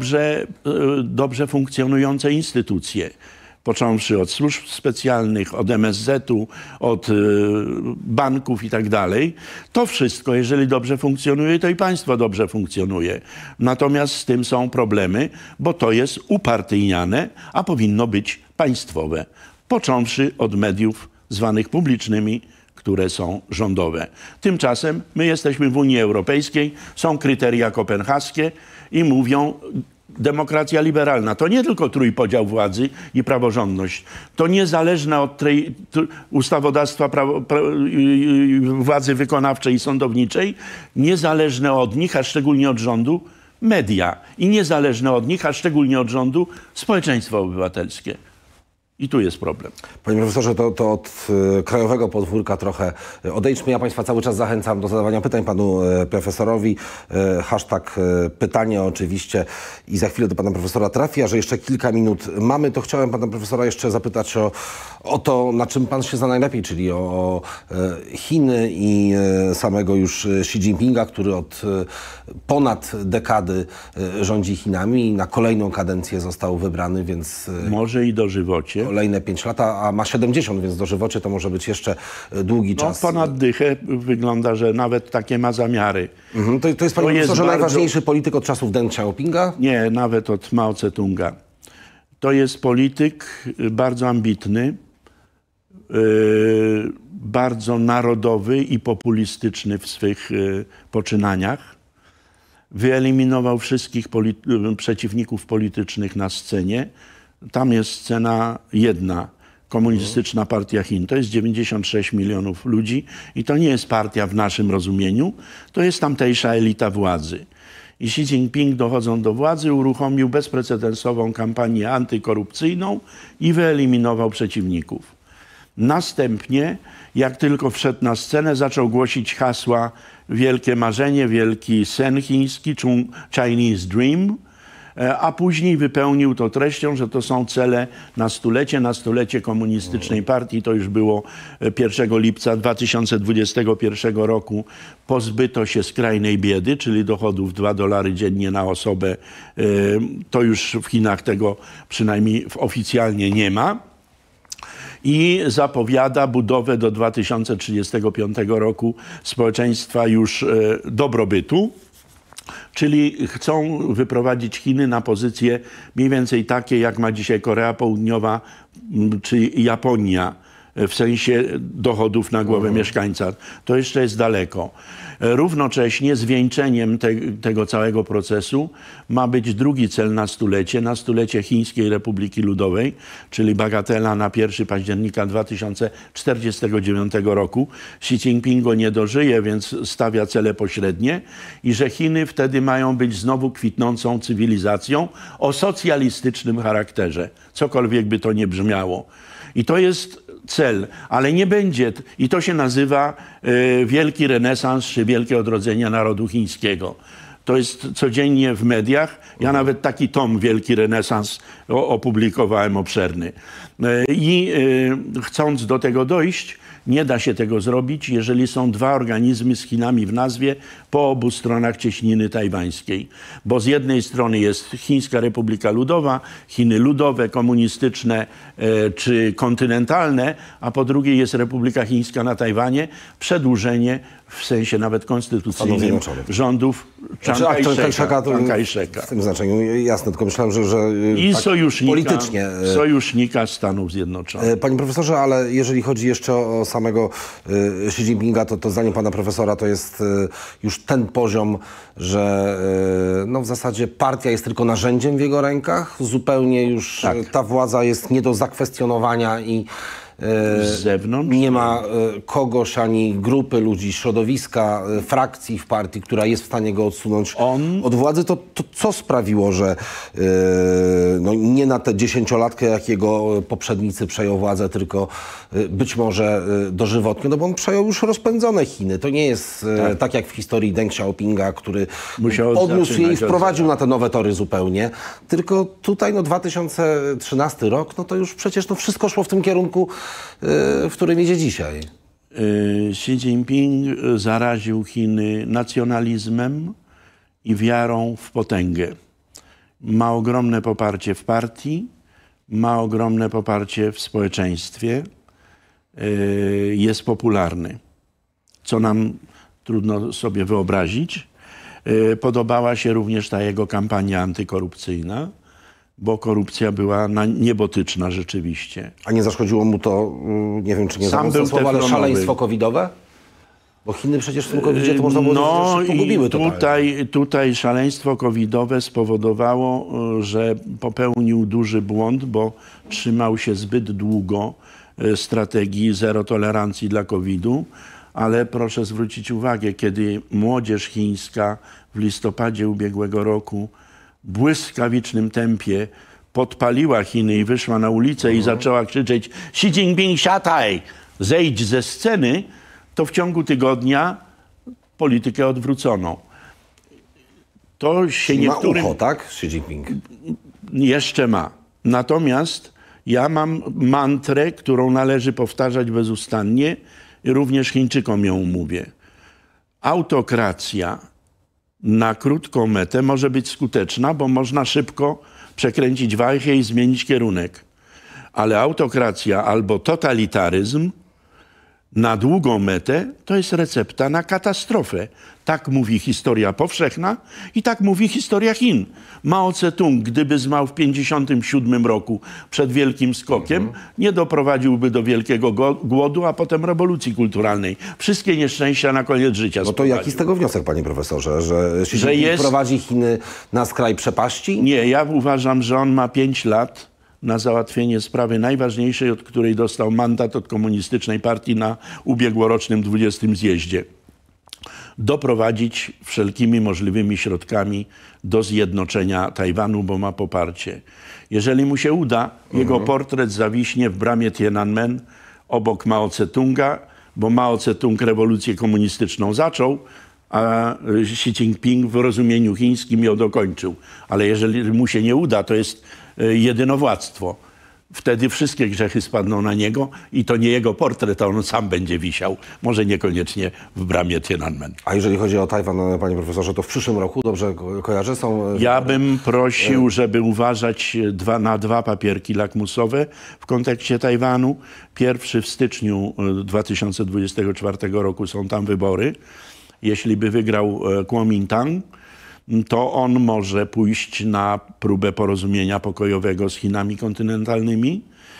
Speaker 3: dobrze funkcjonujące instytucje, począwszy od służb specjalnych, od MSZ-u, od banków i tak dalej, to wszystko, jeżeli dobrze funkcjonuje, to i państwo dobrze funkcjonuje. Natomiast z tym są problemy, bo to jest upartyjniane, a powinno być państwowe. Począwszy od mediów zwanych publicznymi, które są rządowe. Tymczasem my jesteśmy w Unii Europejskiej, są kryteria kopenhaskie i mówią demokracja liberalna. To nie tylko trójpodział władzy i praworządność. To niezależne od tej ustawodawstwa władzy wykonawczej i sądowniczej, niezależne od nich, a szczególnie od rządu, media. I niezależne od nich, a szczególnie od rządu, społeczeństwo obywatelskie. I tu jest problem.
Speaker 2: Panie profesorze, to od krajowego podwórka trochę odejdźmy. Ja Państwa cały czas zachęcam do zadawania pytań panu profesorowi. Hashtag pytanie oczywiście i za chwilę do pana profesora trafi, a że jeszcze kilka minut mamy, to chciałem pana profesora jeszcze zapytać o to, na czym pan się zna najlepiej, czyli o Chiny i samego już Xi Jinpinga, który od ponad dekady rządzi Chinami i na kolejną kadencję został wybrany, więc...
Speaker 3: Może i dożywocie.
Speaker 2: Kolejne 5 lat, a ma 70, więc dożywocie to może być jeszcze długi czas.
Speaker 3: Ponad dychę wygląda, że nawet takie ma zamiary.
Speaker 2: To jest, panie profesorze, najważniejszy polityk od czasów Deng Xiaopinga?
Speaker 3: Nie, nawet od Mao Tse-tunga. To jest polityk bardzo ambitny, bardzo narodowy i populistyczny w swych poczynaniach. Wyeliminował wszystkich przeciwników politycznych na scenie. Tam jest scena jedna. Komunistyczna Partia Chin. To jest 96 milionów ludzi i to nie jest partia w naszym rozumieniu. To jest tamtejsza elita władzy. I Xi Jinping, dochodząc do władzy, uruchomił bezprecedensową kampanię antykorupcyjną i wyeliminował przeciwników. Następnie, jak tylko wszedł na scenę, zaczął głosić hasła wielkie marzenie, wielki sen chiński, Chinese Dream, a później wypełnił to treścią, że to są cele na stulecie komunistycznej partii. To już było 1 lipca 2021 roku. Pozbyto się skrajnej biedy, czyli dochodów $2 dziennie na osobę. To już w Chinach tego przynajmniej oficjalnie nie ma. I zapowiada budowę do 2035 roku społeczeństwa już dobrobytu. Czyli chcą wyprowadzić Chiny na pozycje mniej więcej takie, jak ma dzisiaj Korea Południowa czy Japonia w sensie dochodów na głowę mieszkańca. To jeszcze jest daleko. Równocześnie zwieńczeniem tego całego procesu ma być drugi cel na stulecie Chińskiej Republiki Ludowej, czyli bagatela na 1 października 2049 roku. Xi Jinping go nie dożyje, więc stawia cele pośrednie i że Chiny wtedy mają być znowu kwitnącą cywilizacją o socjalistycznym charakterze, cokolwiek by to nie brzmiało. I to jest cel, ale nie będzie, i to się nazywa wielki renesans czy wielkie odrodzenie narodu chińskiego. To jest codziennie w mediach. Ja nawet taki tom Wielki Renesans opublikowałem obszerny. I chcąc do tego dojść, nie da się tego zrobić, jeżeli są dwa organizmy z Chinami w nazwie po obu stronach cieśniny tajwańskiej. Bo z jednej strony jest Chińska Republika Ludowa, Chiny ludowe, komunistyczne czy kontynentalne, a po drugiej jest Republika Chińska na Tajwanie, przedłużenie w sensie nawet konstytucyjnym rządów Chiang Kai-sheka.
Speaker 2: W tym znaczeniu jasne, tylko myślałem, że
Speaker 3: i
Speaker 2: tak politycznie.
Speaker 3: Sojusznika Stanów Zjednoczonych.
Speaker 2: Panie profesorze, ale jeżeli chodzi jeszcze o samego Xi Jinpinga, to zdaniem pana profesora to jest już ten poziom, że no w zasadzie partia jest tylko narzędziem w jego rękach, zupełnie już ta władza jest nie do zakwestionowania i
Speaker 3: z zewnątrz?
Speaker 2: Nie ma kogoś, ani grupy ludzi, środowiska, frakcji w partii, która jest w stanie go odsunąć od władzy. To co sprawiło, że no nie na tę 10-latkę, jak jego poprzednicy przejął władzę, tylko być może dożywotnie, no bo on przejął już rozpędzone Chiny. To nie jest tak jak w historii Deng Xiaopinga, który podniósł je i wprowadził na te nowe tory zupełnie. Tylko tutaj no 2013 rok, no to już przecież to wszystko szło w tym kierunku, w którym idzie dzisiaj.
Speaker 3: Xi Jinping zaraził Chiny nacjonalizmem i wiarą w potęgę. Ma ogromne poparcie w partii, ma ogromne poparcie w społeczeństwie, jest popularny, co nam trudno sobie wyobrazić. Podobała się również ta jego kampania antykorupcyjna, bo korupcja była niebotyczna rzeczywiście.
Speaker 2: A nie zaszkodziło mu to, nie wiem czy nie za słowo, ale szaleństwo covidowe? Bo Chiny przecież w tym covidzie to można było powiedzieć, że pogubiły
Speaker 3: tutaj szaleństwo covidowe spowodowało, że popełnił duży błąd, bo trzymał się zbyt długo strategii zero tolerancji dla COVID-u, ale proszę zwrócić uwagę, kiedy młodzież chińska w listopadzie ubiegłego roku w błyskawicznym tempie podpaliła Chiny i wyszła na ulicę i zaczęła krzyczeć Xi Jinping, siataj, zejdź ze sceny, to w ciągu tygodnia politykę odwrócono. To się niektórym...
Speaker 2: Ma ucho, tak? Xi Jinping.
Speaker 3: Jeszcze ma. Natomiast ja mam mantrę, którą należy powtarzać bezustannie i również Chińczykom ją mówię. Autokracja na krótką metę może być skuteczna, bo można szybko przekręcić wajchę i zmienić kierunek. Ale autokracja albo totalitaryzm na długą metę to jest recepta na katastrofę. Tak mówi historia powszechna i tak mówi historia Chin. Mao Tse-tung, gdyby zmarł w 1957 roku przed wielkim skokiem, nie doprowadziłby do wielkiego głodu, a potem rewolucji kulturalnej. Wszystkie nieszczęścia na koniec życia
Speaker 2: No to jaki z tego wniosek, panie profesorze? Że Xi Jinping prowadzi Chiny na skraj przepaści?
Speaker 3: Nie, ja uważam, że on ma 5 lat na załatwienie sprawy najważniejszej, od której dostał mandat od komunistycznej partii na ubiegłorocznym 20. zjeździe. Doprowadzić wszelkimi możliwymi środkami do zjednoczenia Tajwanu, bo ma poparcie. Jeżeli mu się uda, jego portret zawiśnie w bramie Tiananmen obok Mao Tse-tunga, bo Mao Tse-tung rewolucję komunistyczną zaczął, a Xi Jinping w rozumieniu chińskim ją dokończył. Ale jeżeli mu się nie uda, to jest jedynowładztwo. Wtedy wszystkie grzechy spadną na niego i to nie jego portret, a on sam będzie wisiał. Może niekoniecznie w bramie Tiananmen.
Speaker 2: A jeżeli chodzi o Tajwan, panie profesorze, to w przyszłym roku, dobrze kojarzę, są...
Speaker 3: Ja bym prosił, żeby uważać na 2 papierki lakmusowe w kontekście Tajwanu. Pierwszy w styczniu 2024 roku są tam wybory. Jeśli by wygrał Kuomintang, to on może pójść na próbę porozumienia pokojowego z Chinami kontynentalnymi.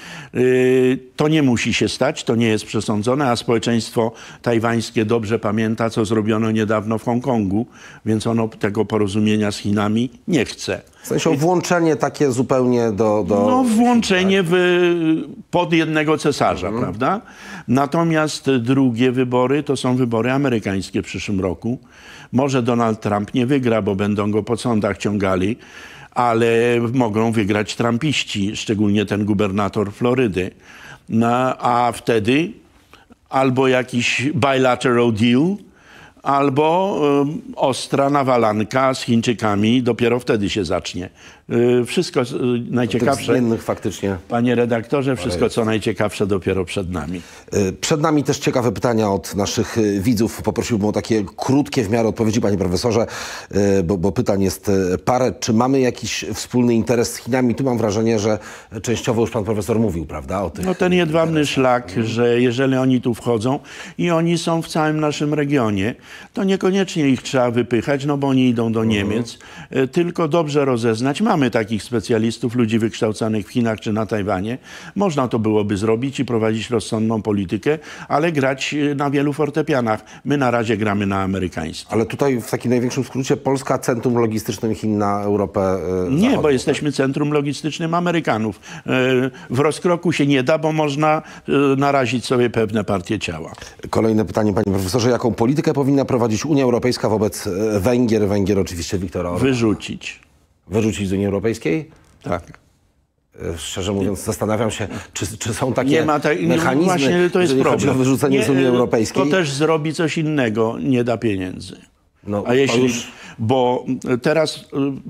Speaker 3: To nie musi się stać, to nie jest przesądzone, a społeczeństwo tajwańskie dobrze pamięta, co zrobiono niedawno w Hongkongu, więc ono tego porozumienia z Chinami nie chce.
Speaker 2: W sensie włączenie takie zupełnie do...
Speaker 3: No włączenie pod jednego cesarza, prawda? Natomiast drugie wybory to są wybory amerykańskie w przyszłym roku. Może Donald Trump nie wygra, bo będą go po sądach ciągali, ale mogą wygrać trumpiści, szczególnie ten gubernator Florydy. No, a wtedy albo jakiś bilateral deal, albo ostra nawalanka z Chińczykami dopiero wtedy się zacznie. Wszystko najciekawsze,
Speaker 2: tych zmiennych faktycznie.
Speaker 3: panie redaktorze, wszystko co najciekawsze dopiero przed nami.
Speaker 2: Przed nami też ciekawe pytania od naszych widzów. Poprosiłbym o takie krótkie w miarę odpowiedzi, panie profesorze, bo pytań jest parę. Czy mamy jakiś wspólny interes z Chinami? Tu mam wrażenie, że częściowo już pan profesor mówił, prawda? O tych...
Speaker 3: No ten jedwabny szlak, że jeżeli oni tu wchodzą i oni są w całym naszym regionie, to niekoniecznie ich trzeba wypychać, no bo oni idą do Niemiec, tylko dobrze rozeznać. Mamy takich specjalistów, ludzi wykształconych w Chinach czy na Tajwanie. Można to byłoby zrobić i prowadzić rozsądną politykę, ale grać na wielu fortepianach. My na razie gramy na amerykańskim.
Speaker 2: Ale tutaj w takim największym skrócie Polska centrum logistycznym Chin na Europę
Speaker 3: Nie,
Speaker 2: zachodnią,
Speaker 3: bo jesteśmy centrum logistycznym Amerykanów. W rozkroku się nie da, bo można narazić sobie pewne partie ciała.
Speaker 2: Kolejne pytanie, panie profesorze. Jaką politykę powinna prowadzić Unia Europejska wobec Węgier? Węgier oczywiście Viktora Orbána.
Speaker 3: Wyrzucić.
Speaker 2: Wyrzucić z Unii Europejskiej?
Speaker 3: Tak.
Speaker 2: Szczerze mówiąc, zastanawiam się, czy są takie mechanizmy,
Speaker 3: no właśnie to jest
Speaker 2: jeżeli chodzi o wyrzucenie z Unii Europejskiej.
Speaker 3: To też zrobi coś innego, nie da pieniędzy.
Speaker 2: No,
Speaker 3: a jeśli,
Speaker 2: już...
Speaker 3: bo teraz,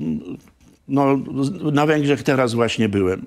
Speaker 3: no, na Węgrzech teraz właśnie byłem.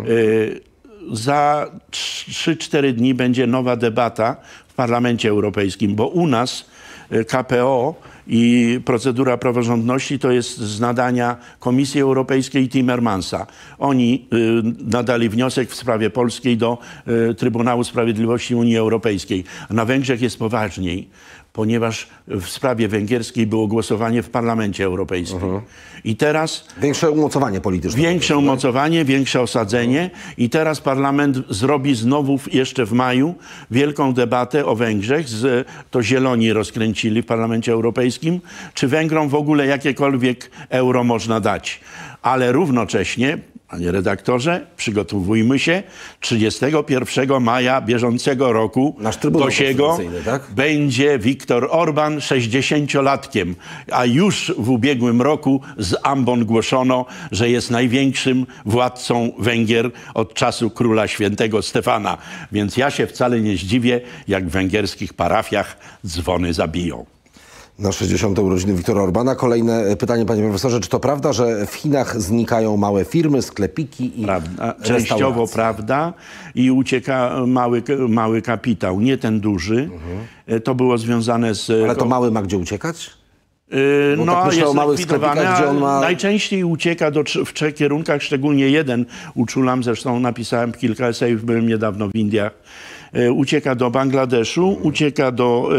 Speaker 3: Za 3-4 dni będzie nowa debata w Parlamencie Europejskim, bo u nas KPO i procedura praworządności to jest z nadania Komisji Europejskiej i Timmermansa. Oni nadali wniosek w sprawie polskiej do Trybunału Sprawiedliwości Unii Europejskiej. A na Węgrzech jest poważniej, ponieważ w sprawie węgierskiej było głosowanie w Parlamencie Europejskim. I teraz...
Speaker 2: Większe umocowanie polityczne.
Speaker 3: Większe umocowanie, większe osadzenie i teraz parlament zrobi znowu jeszcze w maju wielką debatę o Węgrzech. To Zieloni rozkręcili w Parlamencie Europejskim. Czy Węgrom w ogóle jakiekolwiek euro można dać? Ale równocześnie Panie redaktorze, przygotowujmy się. 31 maja bieżącego roku
Speaker 2: Nasz Trybunał
Speaker 3: Gosiego
Speaker 2: Konstytucyjny, tak?
Speaker 3: będzie Viktor Orban 60-latkiem, a już w ubiegłym roku z ambon głoszono, że jest największym władcą Węgier od czasu króla świętego Stefana. Więc ja się wcale nie zdziwię, jak w węgierskich parafiach dzwony zabiją.
Speaker 2: Na 60. urodziny Viktora Orbana. Kolejne pytanie, panie profesorze. Czy to prawda, że w Chinach znikają małe firmy, sklepiki i
Speaker 3: Prawda, częściowo
Speaker 2: restauracje?
Speaker 3: prawda i ucieka mały kapitał, nie ten duży. To było związane z...
Speaker 2: Ale to mały ma gdzie uciekać? Bo
Speaker 3: No,
Speaker 2: tak myślę
Speaker 3: jest
Speaker 2: o małych
Speaker 3: likwidowany,
Speaker 2: sklepikach, gdzie on ma...
Speaker 3: najczęściej ucieka w trzech kierunkach, szczególnie jeden uczulam, zresztą napisałem kilka esejów, byłem niedawno w Indiach. Ucieka do Bangladeszu, ucieka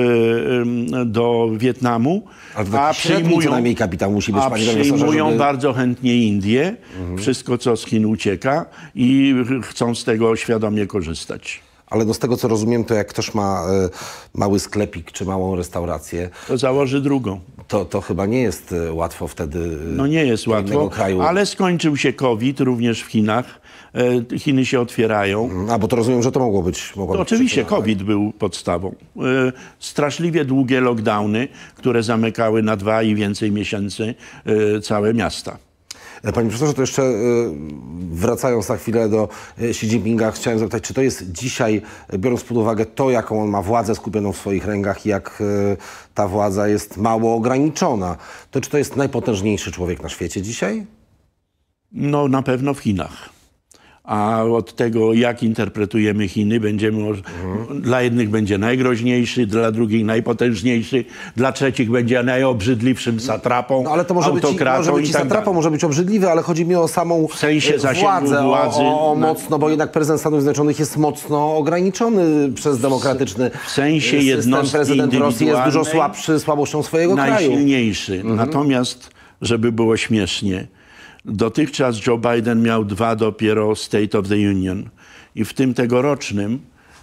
Speaker 3: do Wietnamu,
Speaker 2: Ale to taki średni co najmniej kapitał musi być, panie profesorze,
Speaker 3: przyjmują
Speaker 2: żeby...
Speaker 3: bardzo chętnie Indie, wszystko co z Chin ucieka i chcą z tego świadomie korzystać.
Speaker 2: Ale no z tego, co rozumiem, to jak ktoś ma mały sklepik czy małą restaurację,
Speaker 3: To założy drugą.
Speaker 2: to chyba nie jest łatwo wtedy
Speaker 3: No nie jest
Speaker 2: do innego
Speaker 3: łatwo,
Speaker 2: kraju.
Speaker 3: ale skończył się COVID również w Chinach. Chiny się otwierają.
Speaker 2: A, bo to rozumiem, że to mogło być...
Speaker 3: To oczywiście
Speaker 2: przyczyną,
Speaker 3: COVID był podstawą. Straszliwie długie lockdowny, które zamykały na 2 i więcej miesięcy całe miasta.
Speaker 2: Panie profesorze, to jeszcze wracając na chwilę do Xi Jinpinga, chciałem zapytać, czy to jest dzisiaj, biorąc pod uwagę to, jaką on ma władzę skupioną w swoich rękach i jak ta władza jest mało ograniczona, to czy to jest najpotężniejszy człowiek na świecie dzisiaj?
Speaker 3: No na pewno w Chinach. A od tego, jak interpretujemy Chiny, dla jednych będzie najgroźniejszy, dla drugich najpotężniejszy, dla trzecich będzie najobrzydliwszym satrapą,
Speaker 2: No ale to może być i satrapą, może być obrzydliwy, ale chodzi mi o samą
Speaker 3: w sensie
Speaker 2: władzę,
Speaker 3: władzy,
Speaker 2: mocno, bo jednak prezydent Stanów Zjednoczonych jest mocno ograniczony przez demokratyczny
Speaker 3: w sensie
Speaker 2: system.
Speaker 3: jednostki
Speaker 2: Prezydent Rosji jest dużo
Speaker 3: indywidualnej,
Speaker 2: słabością swojego kraju.
Speaker 3: najsilniejszy. Natomiast, żeby było śmiesznie, dotychczas Joe Biden miał 2 dopiero State of the Union i w tym tegorocznym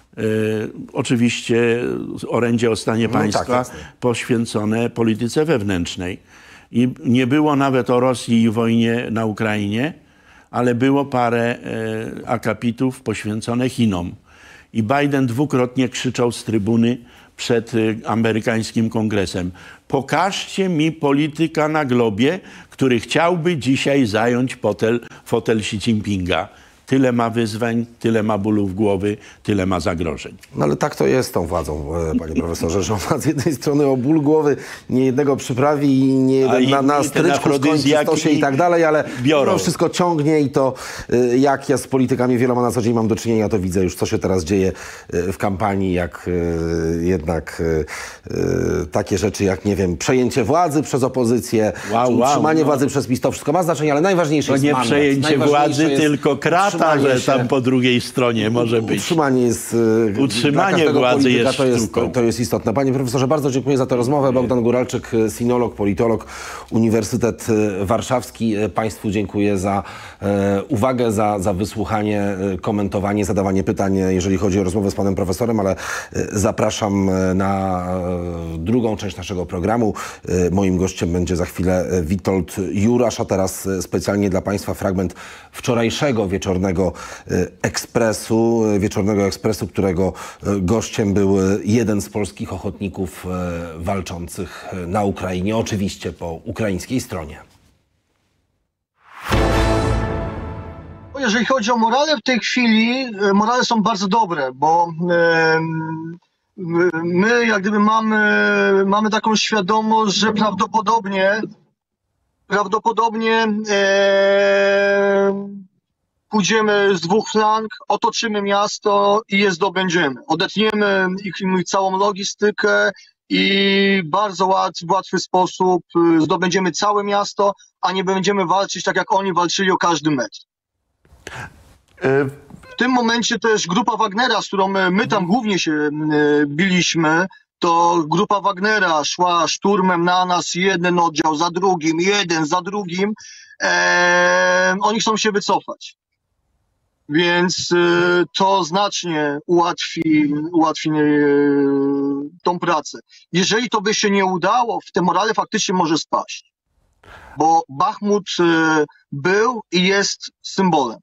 Speaker 3: oczywiście orędzie o stanie państwa poświęcone polityce wewnętrznej. I nie było nawet o Rosji i wojnie na Ukrainie, ale było parę akapitów poświęcone Chinom. I Biden dwukrotnie krzyczał z trybuny przed amerykańskim kongresem: pokażcie mi polityka na globie, który chciałby dzisiaj zająć fotel Xi Jinpinga. Tyle ma wyzwań, tyle ma bólów głowy, tyle ma zagrożeń.
Speaker 2: No ale tak to jest z tą władzą, panie profesorze, że ona z jednej strony o ból głowy niejednego przyprawi i niejeden na stryczku skończy stosie i tak dalej, ale to wszystko ciągnie i to jak ja z politykami wieloma na co dzień mam do czynienia, to widzę już, co się teraz dzieje w kampanii, jak jednak takie rzeczy jak, nie wiem, przejęcie władzy przez opozycję, czy utrzymanie władzy przez PiS, to wszystko ma znaczenie, ale najważniejsze jest mandat.
Speaker 3: To nie przejęcie władzy, tylko krata, że tam po drugiej stronie może być.
Speaker 2: Utrzymanie
Speaker 3: władzy jest
Speaker 2: to jest istotne. Panie profesorze, bardzo dziękuję za tę rozmowę. Bogdan Góralczyk, sinolog, politolog, Uniwersytet Warszawski. Państwu dziękuję za uwagę, za wysłuchanie, komentowanie, zadawanie pytań, jeżeli chodzi o rozmowę z panem profesorem, ale zapraszam na drugą część naszego programu. Moim gościem będzie za chwilę Witold Jurasz, a teraz specjalnie dla państwa fragment wczorajszego wieczornego ekspresu, którego gościem był jeden z polskich ochotników walczących na Ukrainie, oczywiście po ukraińskiej stronie.
Speaker 4: Jeżeli chodzi o morale w tej chwili, morale są bardzo dobre, bo my jak gdyby mamy taką świadomość, że prawdopodobnie pójdziemy z 2 flank, otoczymy miasto i je zdobędziemy. Odetniemy ich całą logistykę i bardzo łatwy sposób zdobędziemy całe miasto, a nie będziemy walczyć tak, jak oni walczyli o każdy metr. W tym momencie też grupa Wagnera, z którą my tam głównie się biliśmy, to grupa Wagnera szła szturmem na nas, jeden oddział za drugim, jeden za drugim. Oni chcą się wycofać. Więc to znacznie ułatwi tą pracę. Jeżeli to by się nie udało, te morale faktycznie może spaść. Bo Bachmut był i jest symbolem.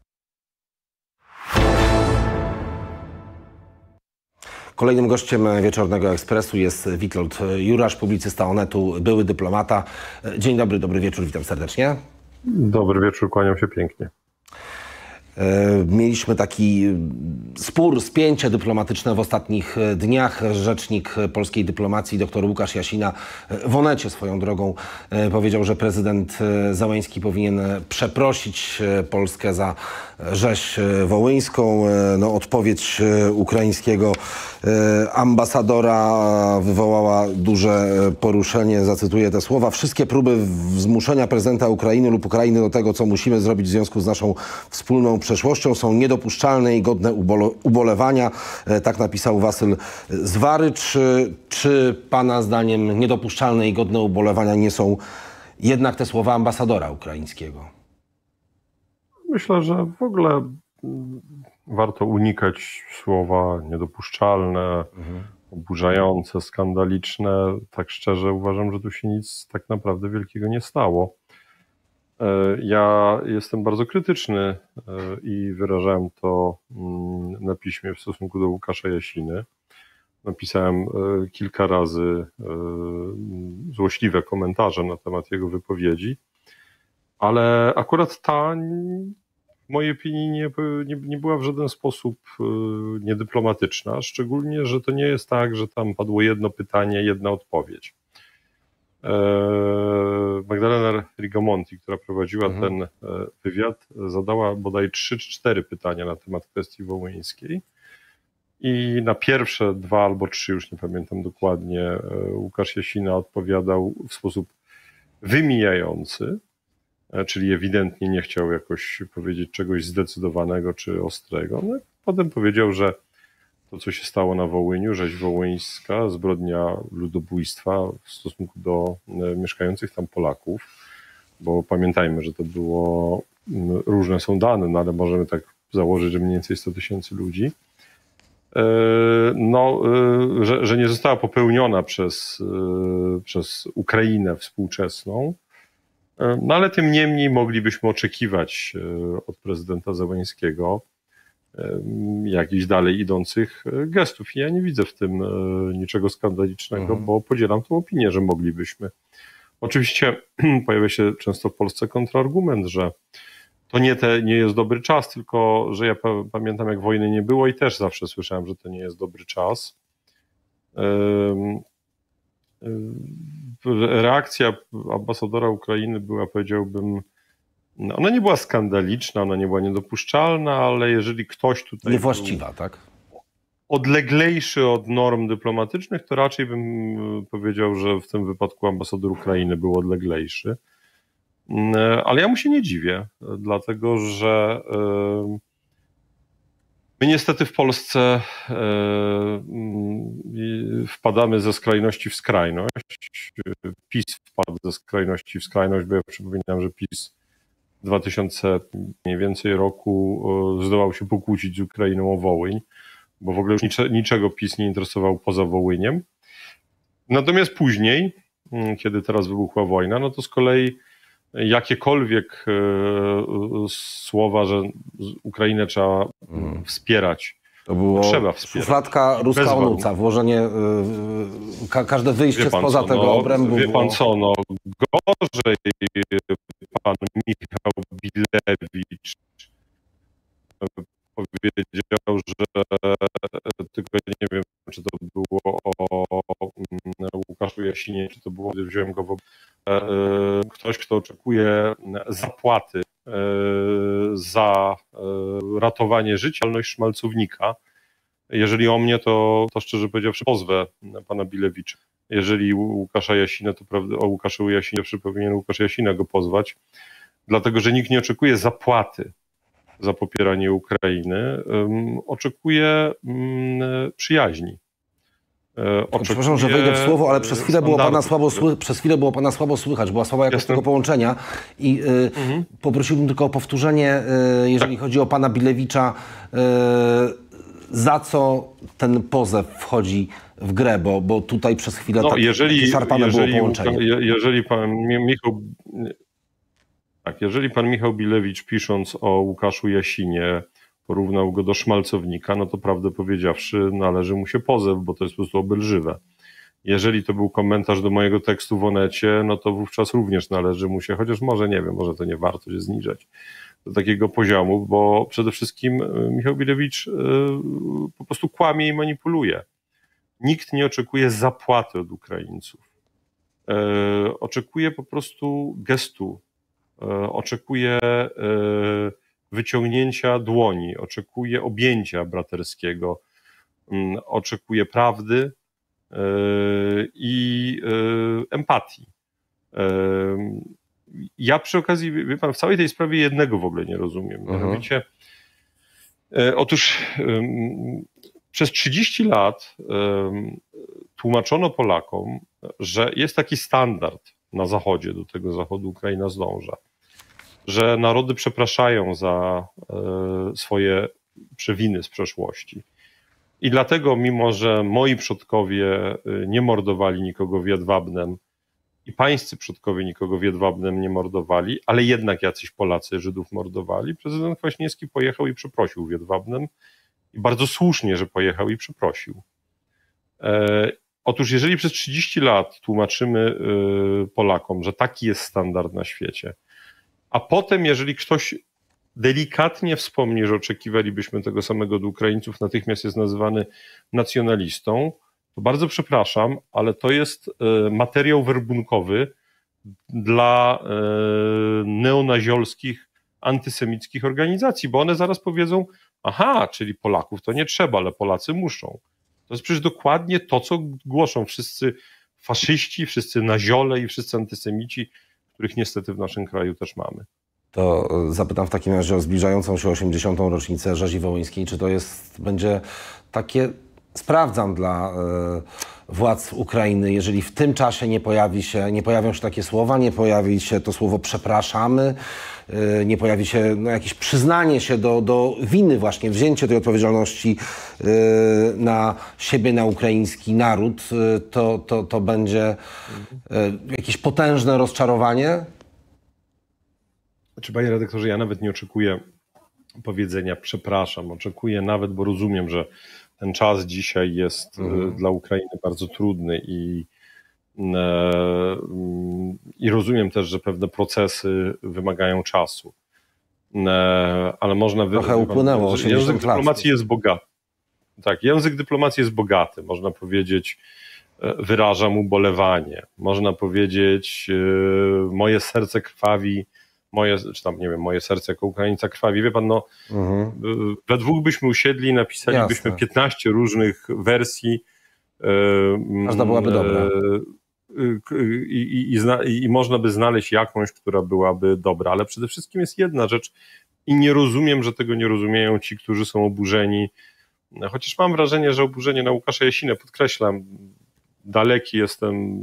Speaker 2: Kolejnym gościem Wieczornego Ekspresu jest Witold Jurasz, publicysta Onetu, były dyplomata. Dzień dobry, dobry wieczór, witam serdecznie.
Speaker 5: Dobry wieczór, kłaniam się pięknie.
Speaker 2: Mieliśmy taki spór, spięcie dyplomatyczne w ostatnich dniach. Rzecznik polskiej dyplomacji dr Łukasz Jasina w Onecie swoją drogą powiedział, że prezydent Zełenski powinien przeprosić Polskę za rzeź wołyńską. No, odpowiedź ukraińskiego ambasadora wywołała duże poruszenie. Zacytuję te słowa. Wszystkie próby zmuszenia prezydenta Ukrainy lub Ukrainy do tego, co musimy zrobić w związku z naszą wspólną przeszłością, są niedopuszczalne i godne ubolewania. Tak napisał Wasyl Zwarycz. Czy pana zdaniem niedopuszczalne i godne ubolewania nie są jednak te słowa ambasadora ukraińskiego?
Speaker 5: Myślę, że w ogóle warto unikać słowa niedopuszczalne, oburzające, skandaliczne. Tak szczerze uważam, że tu się nic tak naprawdę wielkiego nie stało. Ja jestem bardzo krytyczny i wyrażałem to na piśmie w stosunku do Łukasza Jasiny. Napisałem kilka razy złośliwe komentarze na temat jego wypowiedzi, ale akurat ta, w mojej opinii, nie była w żaden sposób niedyplomatyczna, szczególnie, że to nie jest tak, że tam padło jedno pytanie, jedna odpowiedź. Magdalena Rigamonti, która prowadziła ten wywiad, zadała bodaj 3 czy 4 pytania na temat kwestii wołyńskiej i na pierwsze 2 albo 3, już nie pamiętam dokładnie, Łukasz Jasina odpowiadał w sposób wymijający, czyli ewidentnie nie chciał jakoś powiedzieć czegoś zdecydowanego czy ostrego. No, potem powiedział, że to, co się stało na Wołyniu, rzeź wołyńska, zbrodnia ludobójstwa w stosunku do mieszkających tam Polaków, bo pamiętajmy, że to było, różne są dane, no ale możemy tak założyć, że mniej więcej 100 000 ludzi, no, że nie została popełniona przez Ukrainę współczesną, no ale tym niemniej moglibyśmy oczekiwać od prezydenta Zełenskiego jakichś dalej idących gestów. I ja nie widzę w tym niczego skandalicznego, bo podzielam tą opinię, że moglibyśmy. Oczywiście pojawia się często w Polsce kontrargument, że to nie jest dobry czas, tylko że ja pamiętam, jak wojny nie było i też zawsze słyszałem, że to nie jest dobry czas. Reakcja ambasadora Ukrainy była, powiedziałbym, ona nie była skandaliczna, ona nie była niedopuszczalna, ale jeżeli ktoś tutaj
Speaker 2: niewłaściwa, tak?
Speaker 5: Odleglejszy od norm dyplomatycznych, to raczej bym powiedział, że w tym wypadku ambasador Ukrainy był odleglejszy. Ale ja mu się nie dziwię, dlatego że my niestety w Polsce wpadamy ze skrajności w skrajność. PiS wpadł ze skrajności w skrajność, bo ja przypominam, że PiS w 2000 mniej więcej roku zdołał się pokłócić z Ukrainą o Wołyń, bo w ogóle już niczego PiS nie interesował poza Wołyniem. Natomiast później, kiedy teraz wybuchła wojna, no to z kolei jakiekolwiek słowa, że Ukrainę trzeba wspierać,
Speaker 2: to było
Speaker 5: trzeba wspierać.
Speaker 2: Szufladka ruska onuca, włożenie, każde wyjście spoza tego obrębu.
Speaker 5: Wie pan co, no gorzej pan Michał Bilewicz powiedział, że tylko nie wiem, czy to było o Łukaszu Jasinie, czy to było, gdy wziąłem go ktoś, kto oczekuje zapłaty za ratowanie życia, działalność szmalcownika. Jeżeli o mnie, to szczerze powiedziawszy pozwę pana Bilewicza. Jeżeli Łukasza Jasina, to prawda, o Łukaszu Jasinie powinien Łukasz Jasina go pozwać, dlatego że nikt nie oczekuje zapłaty za popieranie Ukrainy, oczekuje przyjaźni.
Speaker 2: Przepraszam, że wejdę w słowo, ale przez chwilę było pana słabo słychać, była słaba jakość tego połączenia i poprosiłbym tylko o powtórzenie, jeżeli chodzi o pana Bilewicza, za co ten pozew wchodzi w grę, bo tutaj przez chwilę szarpane było połączenie.
Speaker 5: Jeżeli pan Michał... tak, jeżeli pan Michał Bilewicz, pisząc o Łukaszu Jasinie, porównał go do szmalcownika, no to prawdę powiedziawszy należy mu się pozew, bo to jest po prostu obelżywe. Jeżeli to był komentarz do mojego tekstu w Onecie, no to wówczas również należy mu się, chociaż może nie wiem, może to nie warto się zniżać do takiego poziomu, bo przede wszystkim Michał Bilewicz po prostu kłamie i manipuluje. Nikt nie oczekuje zapłaty od Ukraińców. Oczekuje po prostu gestu, oczekuje wyciągnięcia dłoni, oczekuje objęcia braterskiego, oczekuje prawdy i empatii. Ja przy okazji, wie pan, w całej tej sprawie jednego w ogóle nie rozumiem. Mianowicie, otóż przez 30 lat tłumaczono Polakom, że jest taki standard na Zachodzie, do tego Zachodu Ukraina zdąża, że narody przepraszają za swoje przewiny z przeszłości. I dlatego, mimo że moi przodkowie nie mordowali nikogo w Jedwabnem i pańscy przodkowie nikogo w Jedwabnem nie mordowali, ale jednak jacyś Polacy Żydów mordowali, prezydent Kwaśniewski pojechał i przeprosił w Jedwabnem. I bardzo słusznie, że pojechał i przeprosił. Otóż jeżeli przez 30 lat tłumaczymy Polakom, że taki jest standard na świecie, a potem jeżeli ktoś delikatnie wspomni, że oczekiwalibyśmy tego samego od Ukraińców, natychmiast jest nazywany nacjonalistą, to bardzo przepraszam, ale to jest materiał werbunkowy dla neonaziolskich, antysemickich organizacji, bo one zaraz powiedzą, aha, czyli Polaków to nie trzeba, ale Polacy muszą. To jest przecież dokładnie to, co głoszą wszyscy faszyści, wszyscy naziole i wszyscy antysemici, których niestety w naszym kraju też mamy.
Speaker 2: To zapytam w takim razie o zbliżającą się 80. rocznicę rzezi wołyńskiej. Czy to będzie takie, sprawdzam dla władz Ukrainy, jeżeli w tym czasie nie pojawią się takie słowa, nie pojawi się to słowo przepraszamy, nie pojawi się jakieś przyznanie się do winy właśnie, wzięcie tej odpowiedzialności na siebie, na ukraiński naród, to będzie jakieś potężne rozczarowanie?
Speaker 5: Znaczy, panie redaktorze, ja nawet nie oczekuję powiedzenia przepraszam, oczekuję nawet, bo rozumiem, że ten czas dzisiaj jest dla Ukrainy bardzo trudny i rozumiem też, że pewne procesy wymagają czasu. Ale można...
Speaker 2: Trochę upłynęło 80 lat.
Speaker 5: Język dyplomacji jest bogaty. Tak, język dyplomacji jest bogaty. Można powiedzieć, wyrażam ubolewanie. Można powiedzieć, moje serce krwawi, moje serce jako Ukraińca krwawi. Wie pan, we dwóch byśmy usiedli i napisalibyśmy 15 różnych wersji.
Speaker 2: Każda byłaby dobra.
Speaker 5: I można by znaleźć jakąś, która byłaby dobra. Ale przede wszystkim jest jedna rzecz i nie rozumiem, że tego nie rozumieją ci, którzy są oburzeni. Chociaż mam wrażenie, że oburzenie na Łukasza Jasinę, podkreślam, daleki jestem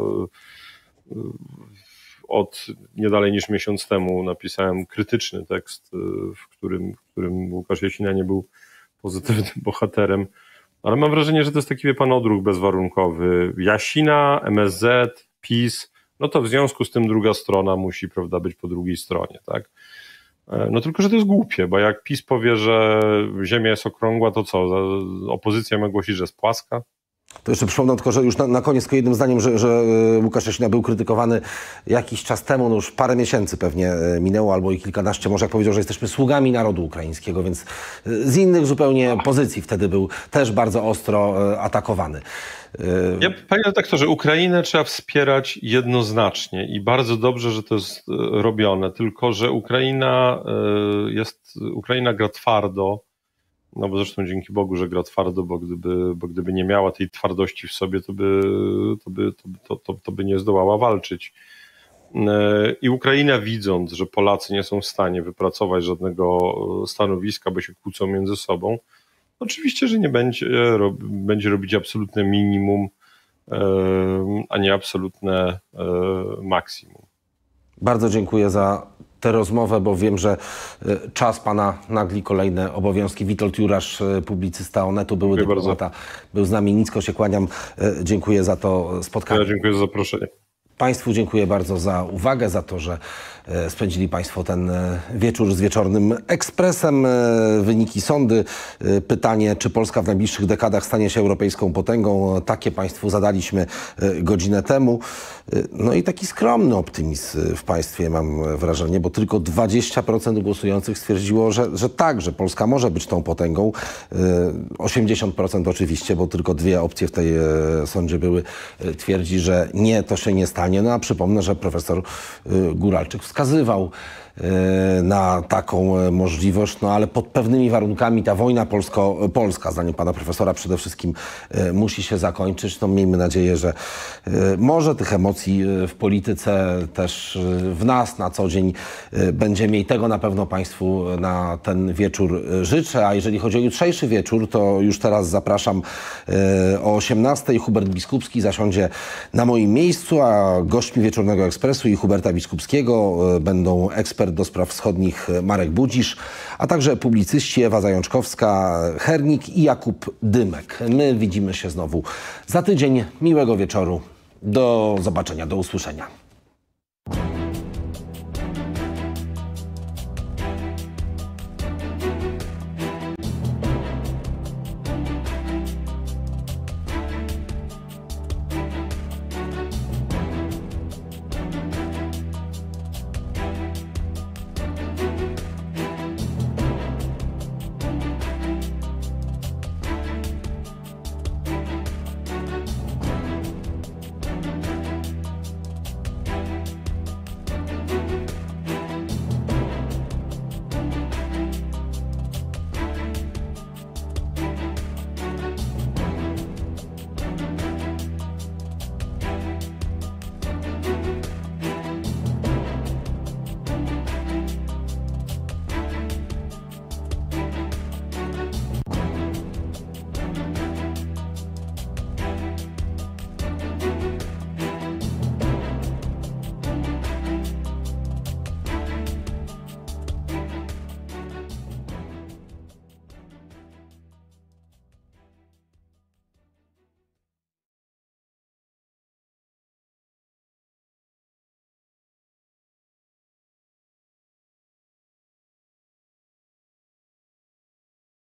Speaker 5: od nie dalej niż miesiąc temu napisałem krytyczny tekst, w którym Łukasz Jasina nie był pozytywnym bohaterem, ale mam wrażenie, że to jest taki, wie pan, odruch bezwarunkowy. Jasina, MSZ, PiS, no to w związku z tym druga strona musi, prawda, być po drugiej stronie, tak? No tylko, że to jest głupie, bo jak PiS powie, że Ziemia jest okrągła, to co? Opozycja ma głosić, że jest płaska?
Speaker 2: To jeszcze przypomnę tylko, że już na koniec tylko jednym zdaniem, że Łukasz Jasina był krytykowany jakiś czas temu, no już parę miesięcy pewnie minęło, albo i kilkanaście, może jak powiedział, że jesteśmy sługami narodu ukraińskiego, więc z innych zupełnie pozycji wtedy był też bardzo ostro atakowany.
Speaker 5: Panie redaktorze, Ukrainę trzeba wspierać jednoznacznie i bardzo dobrze, że to jest robione, tylko że Ukraina gra twardo. No bo zresztą dzięki Bogu, że gra twardo, bo gdyby nie miała tej twardości w sobie, to by nie zdołała walczyć. I Ukraina, widząc, że Polacy nie są w stanie wypracować żadnego stanowiska, bo się kłócą między sobą, oczywiście, że nie będzie robić absolutne minimum, a nie absolutne maksimum.
Speaker 2: Bardzo dziękuję za tę rozmowę, bo wiem, że czas pana nagli kolejne obowiązki. Witold Jurasz, publicysta Onetu, były dyplomata, był z nami. Nisko się kłaniam. Dziękuję za to spotkanie.
Speaker 5: Ja dziękuję za zaproszenie.
Speaker 2: Państwu dziękuję bardzo za uwagę, za to, że spędzili Państwo ten wieczór z wieczornym ekspresem. Wyniki sądy. Pytanie, czy Polska w najbliższych dekadach stanie się europejską potęgą? Takie Państwu zadaliśmy godzinę temu. No i taki skromny optymizm w państwie, mam wrażenie, bo tylko 20% głosujących stwierdziło, że tak, że Polska może być tą potęgą. 80% oczywiście, bo tylko dwie opcje w tej sądzie były, twierdzi, że nie, to się nie stanie. No a przypomnę, że profesor Guralczyk wskazywał na taką możliwość, no ale pod pewnymi warunkami ta wojna polska, zdaniem pana profesora, przede wszystkim musi się zakończyć. No miejmy nadzieję, że może tych emocji w polityce też w nas na co dzień będzie mniej. Tego na pewno Państwu na ten wieczór życzę, a jeżeli chodzi o jutrzejszy wieczór, to już teraz zapraszam o 18:00. Hubert Biskupski zasiądzie na moim miejscu, a gośćmi Wieczornego Ekspresu i Huberta Biskupskiego będą ekspert do spraw wschodnich Marek Budzisz, a także publicyści Ewa Zajączkowska-Hernik i Jakub Dymek. My widzimy się znowu za tydzień. Miłego wieczoru. Do zobaczenia, do usłyszenia.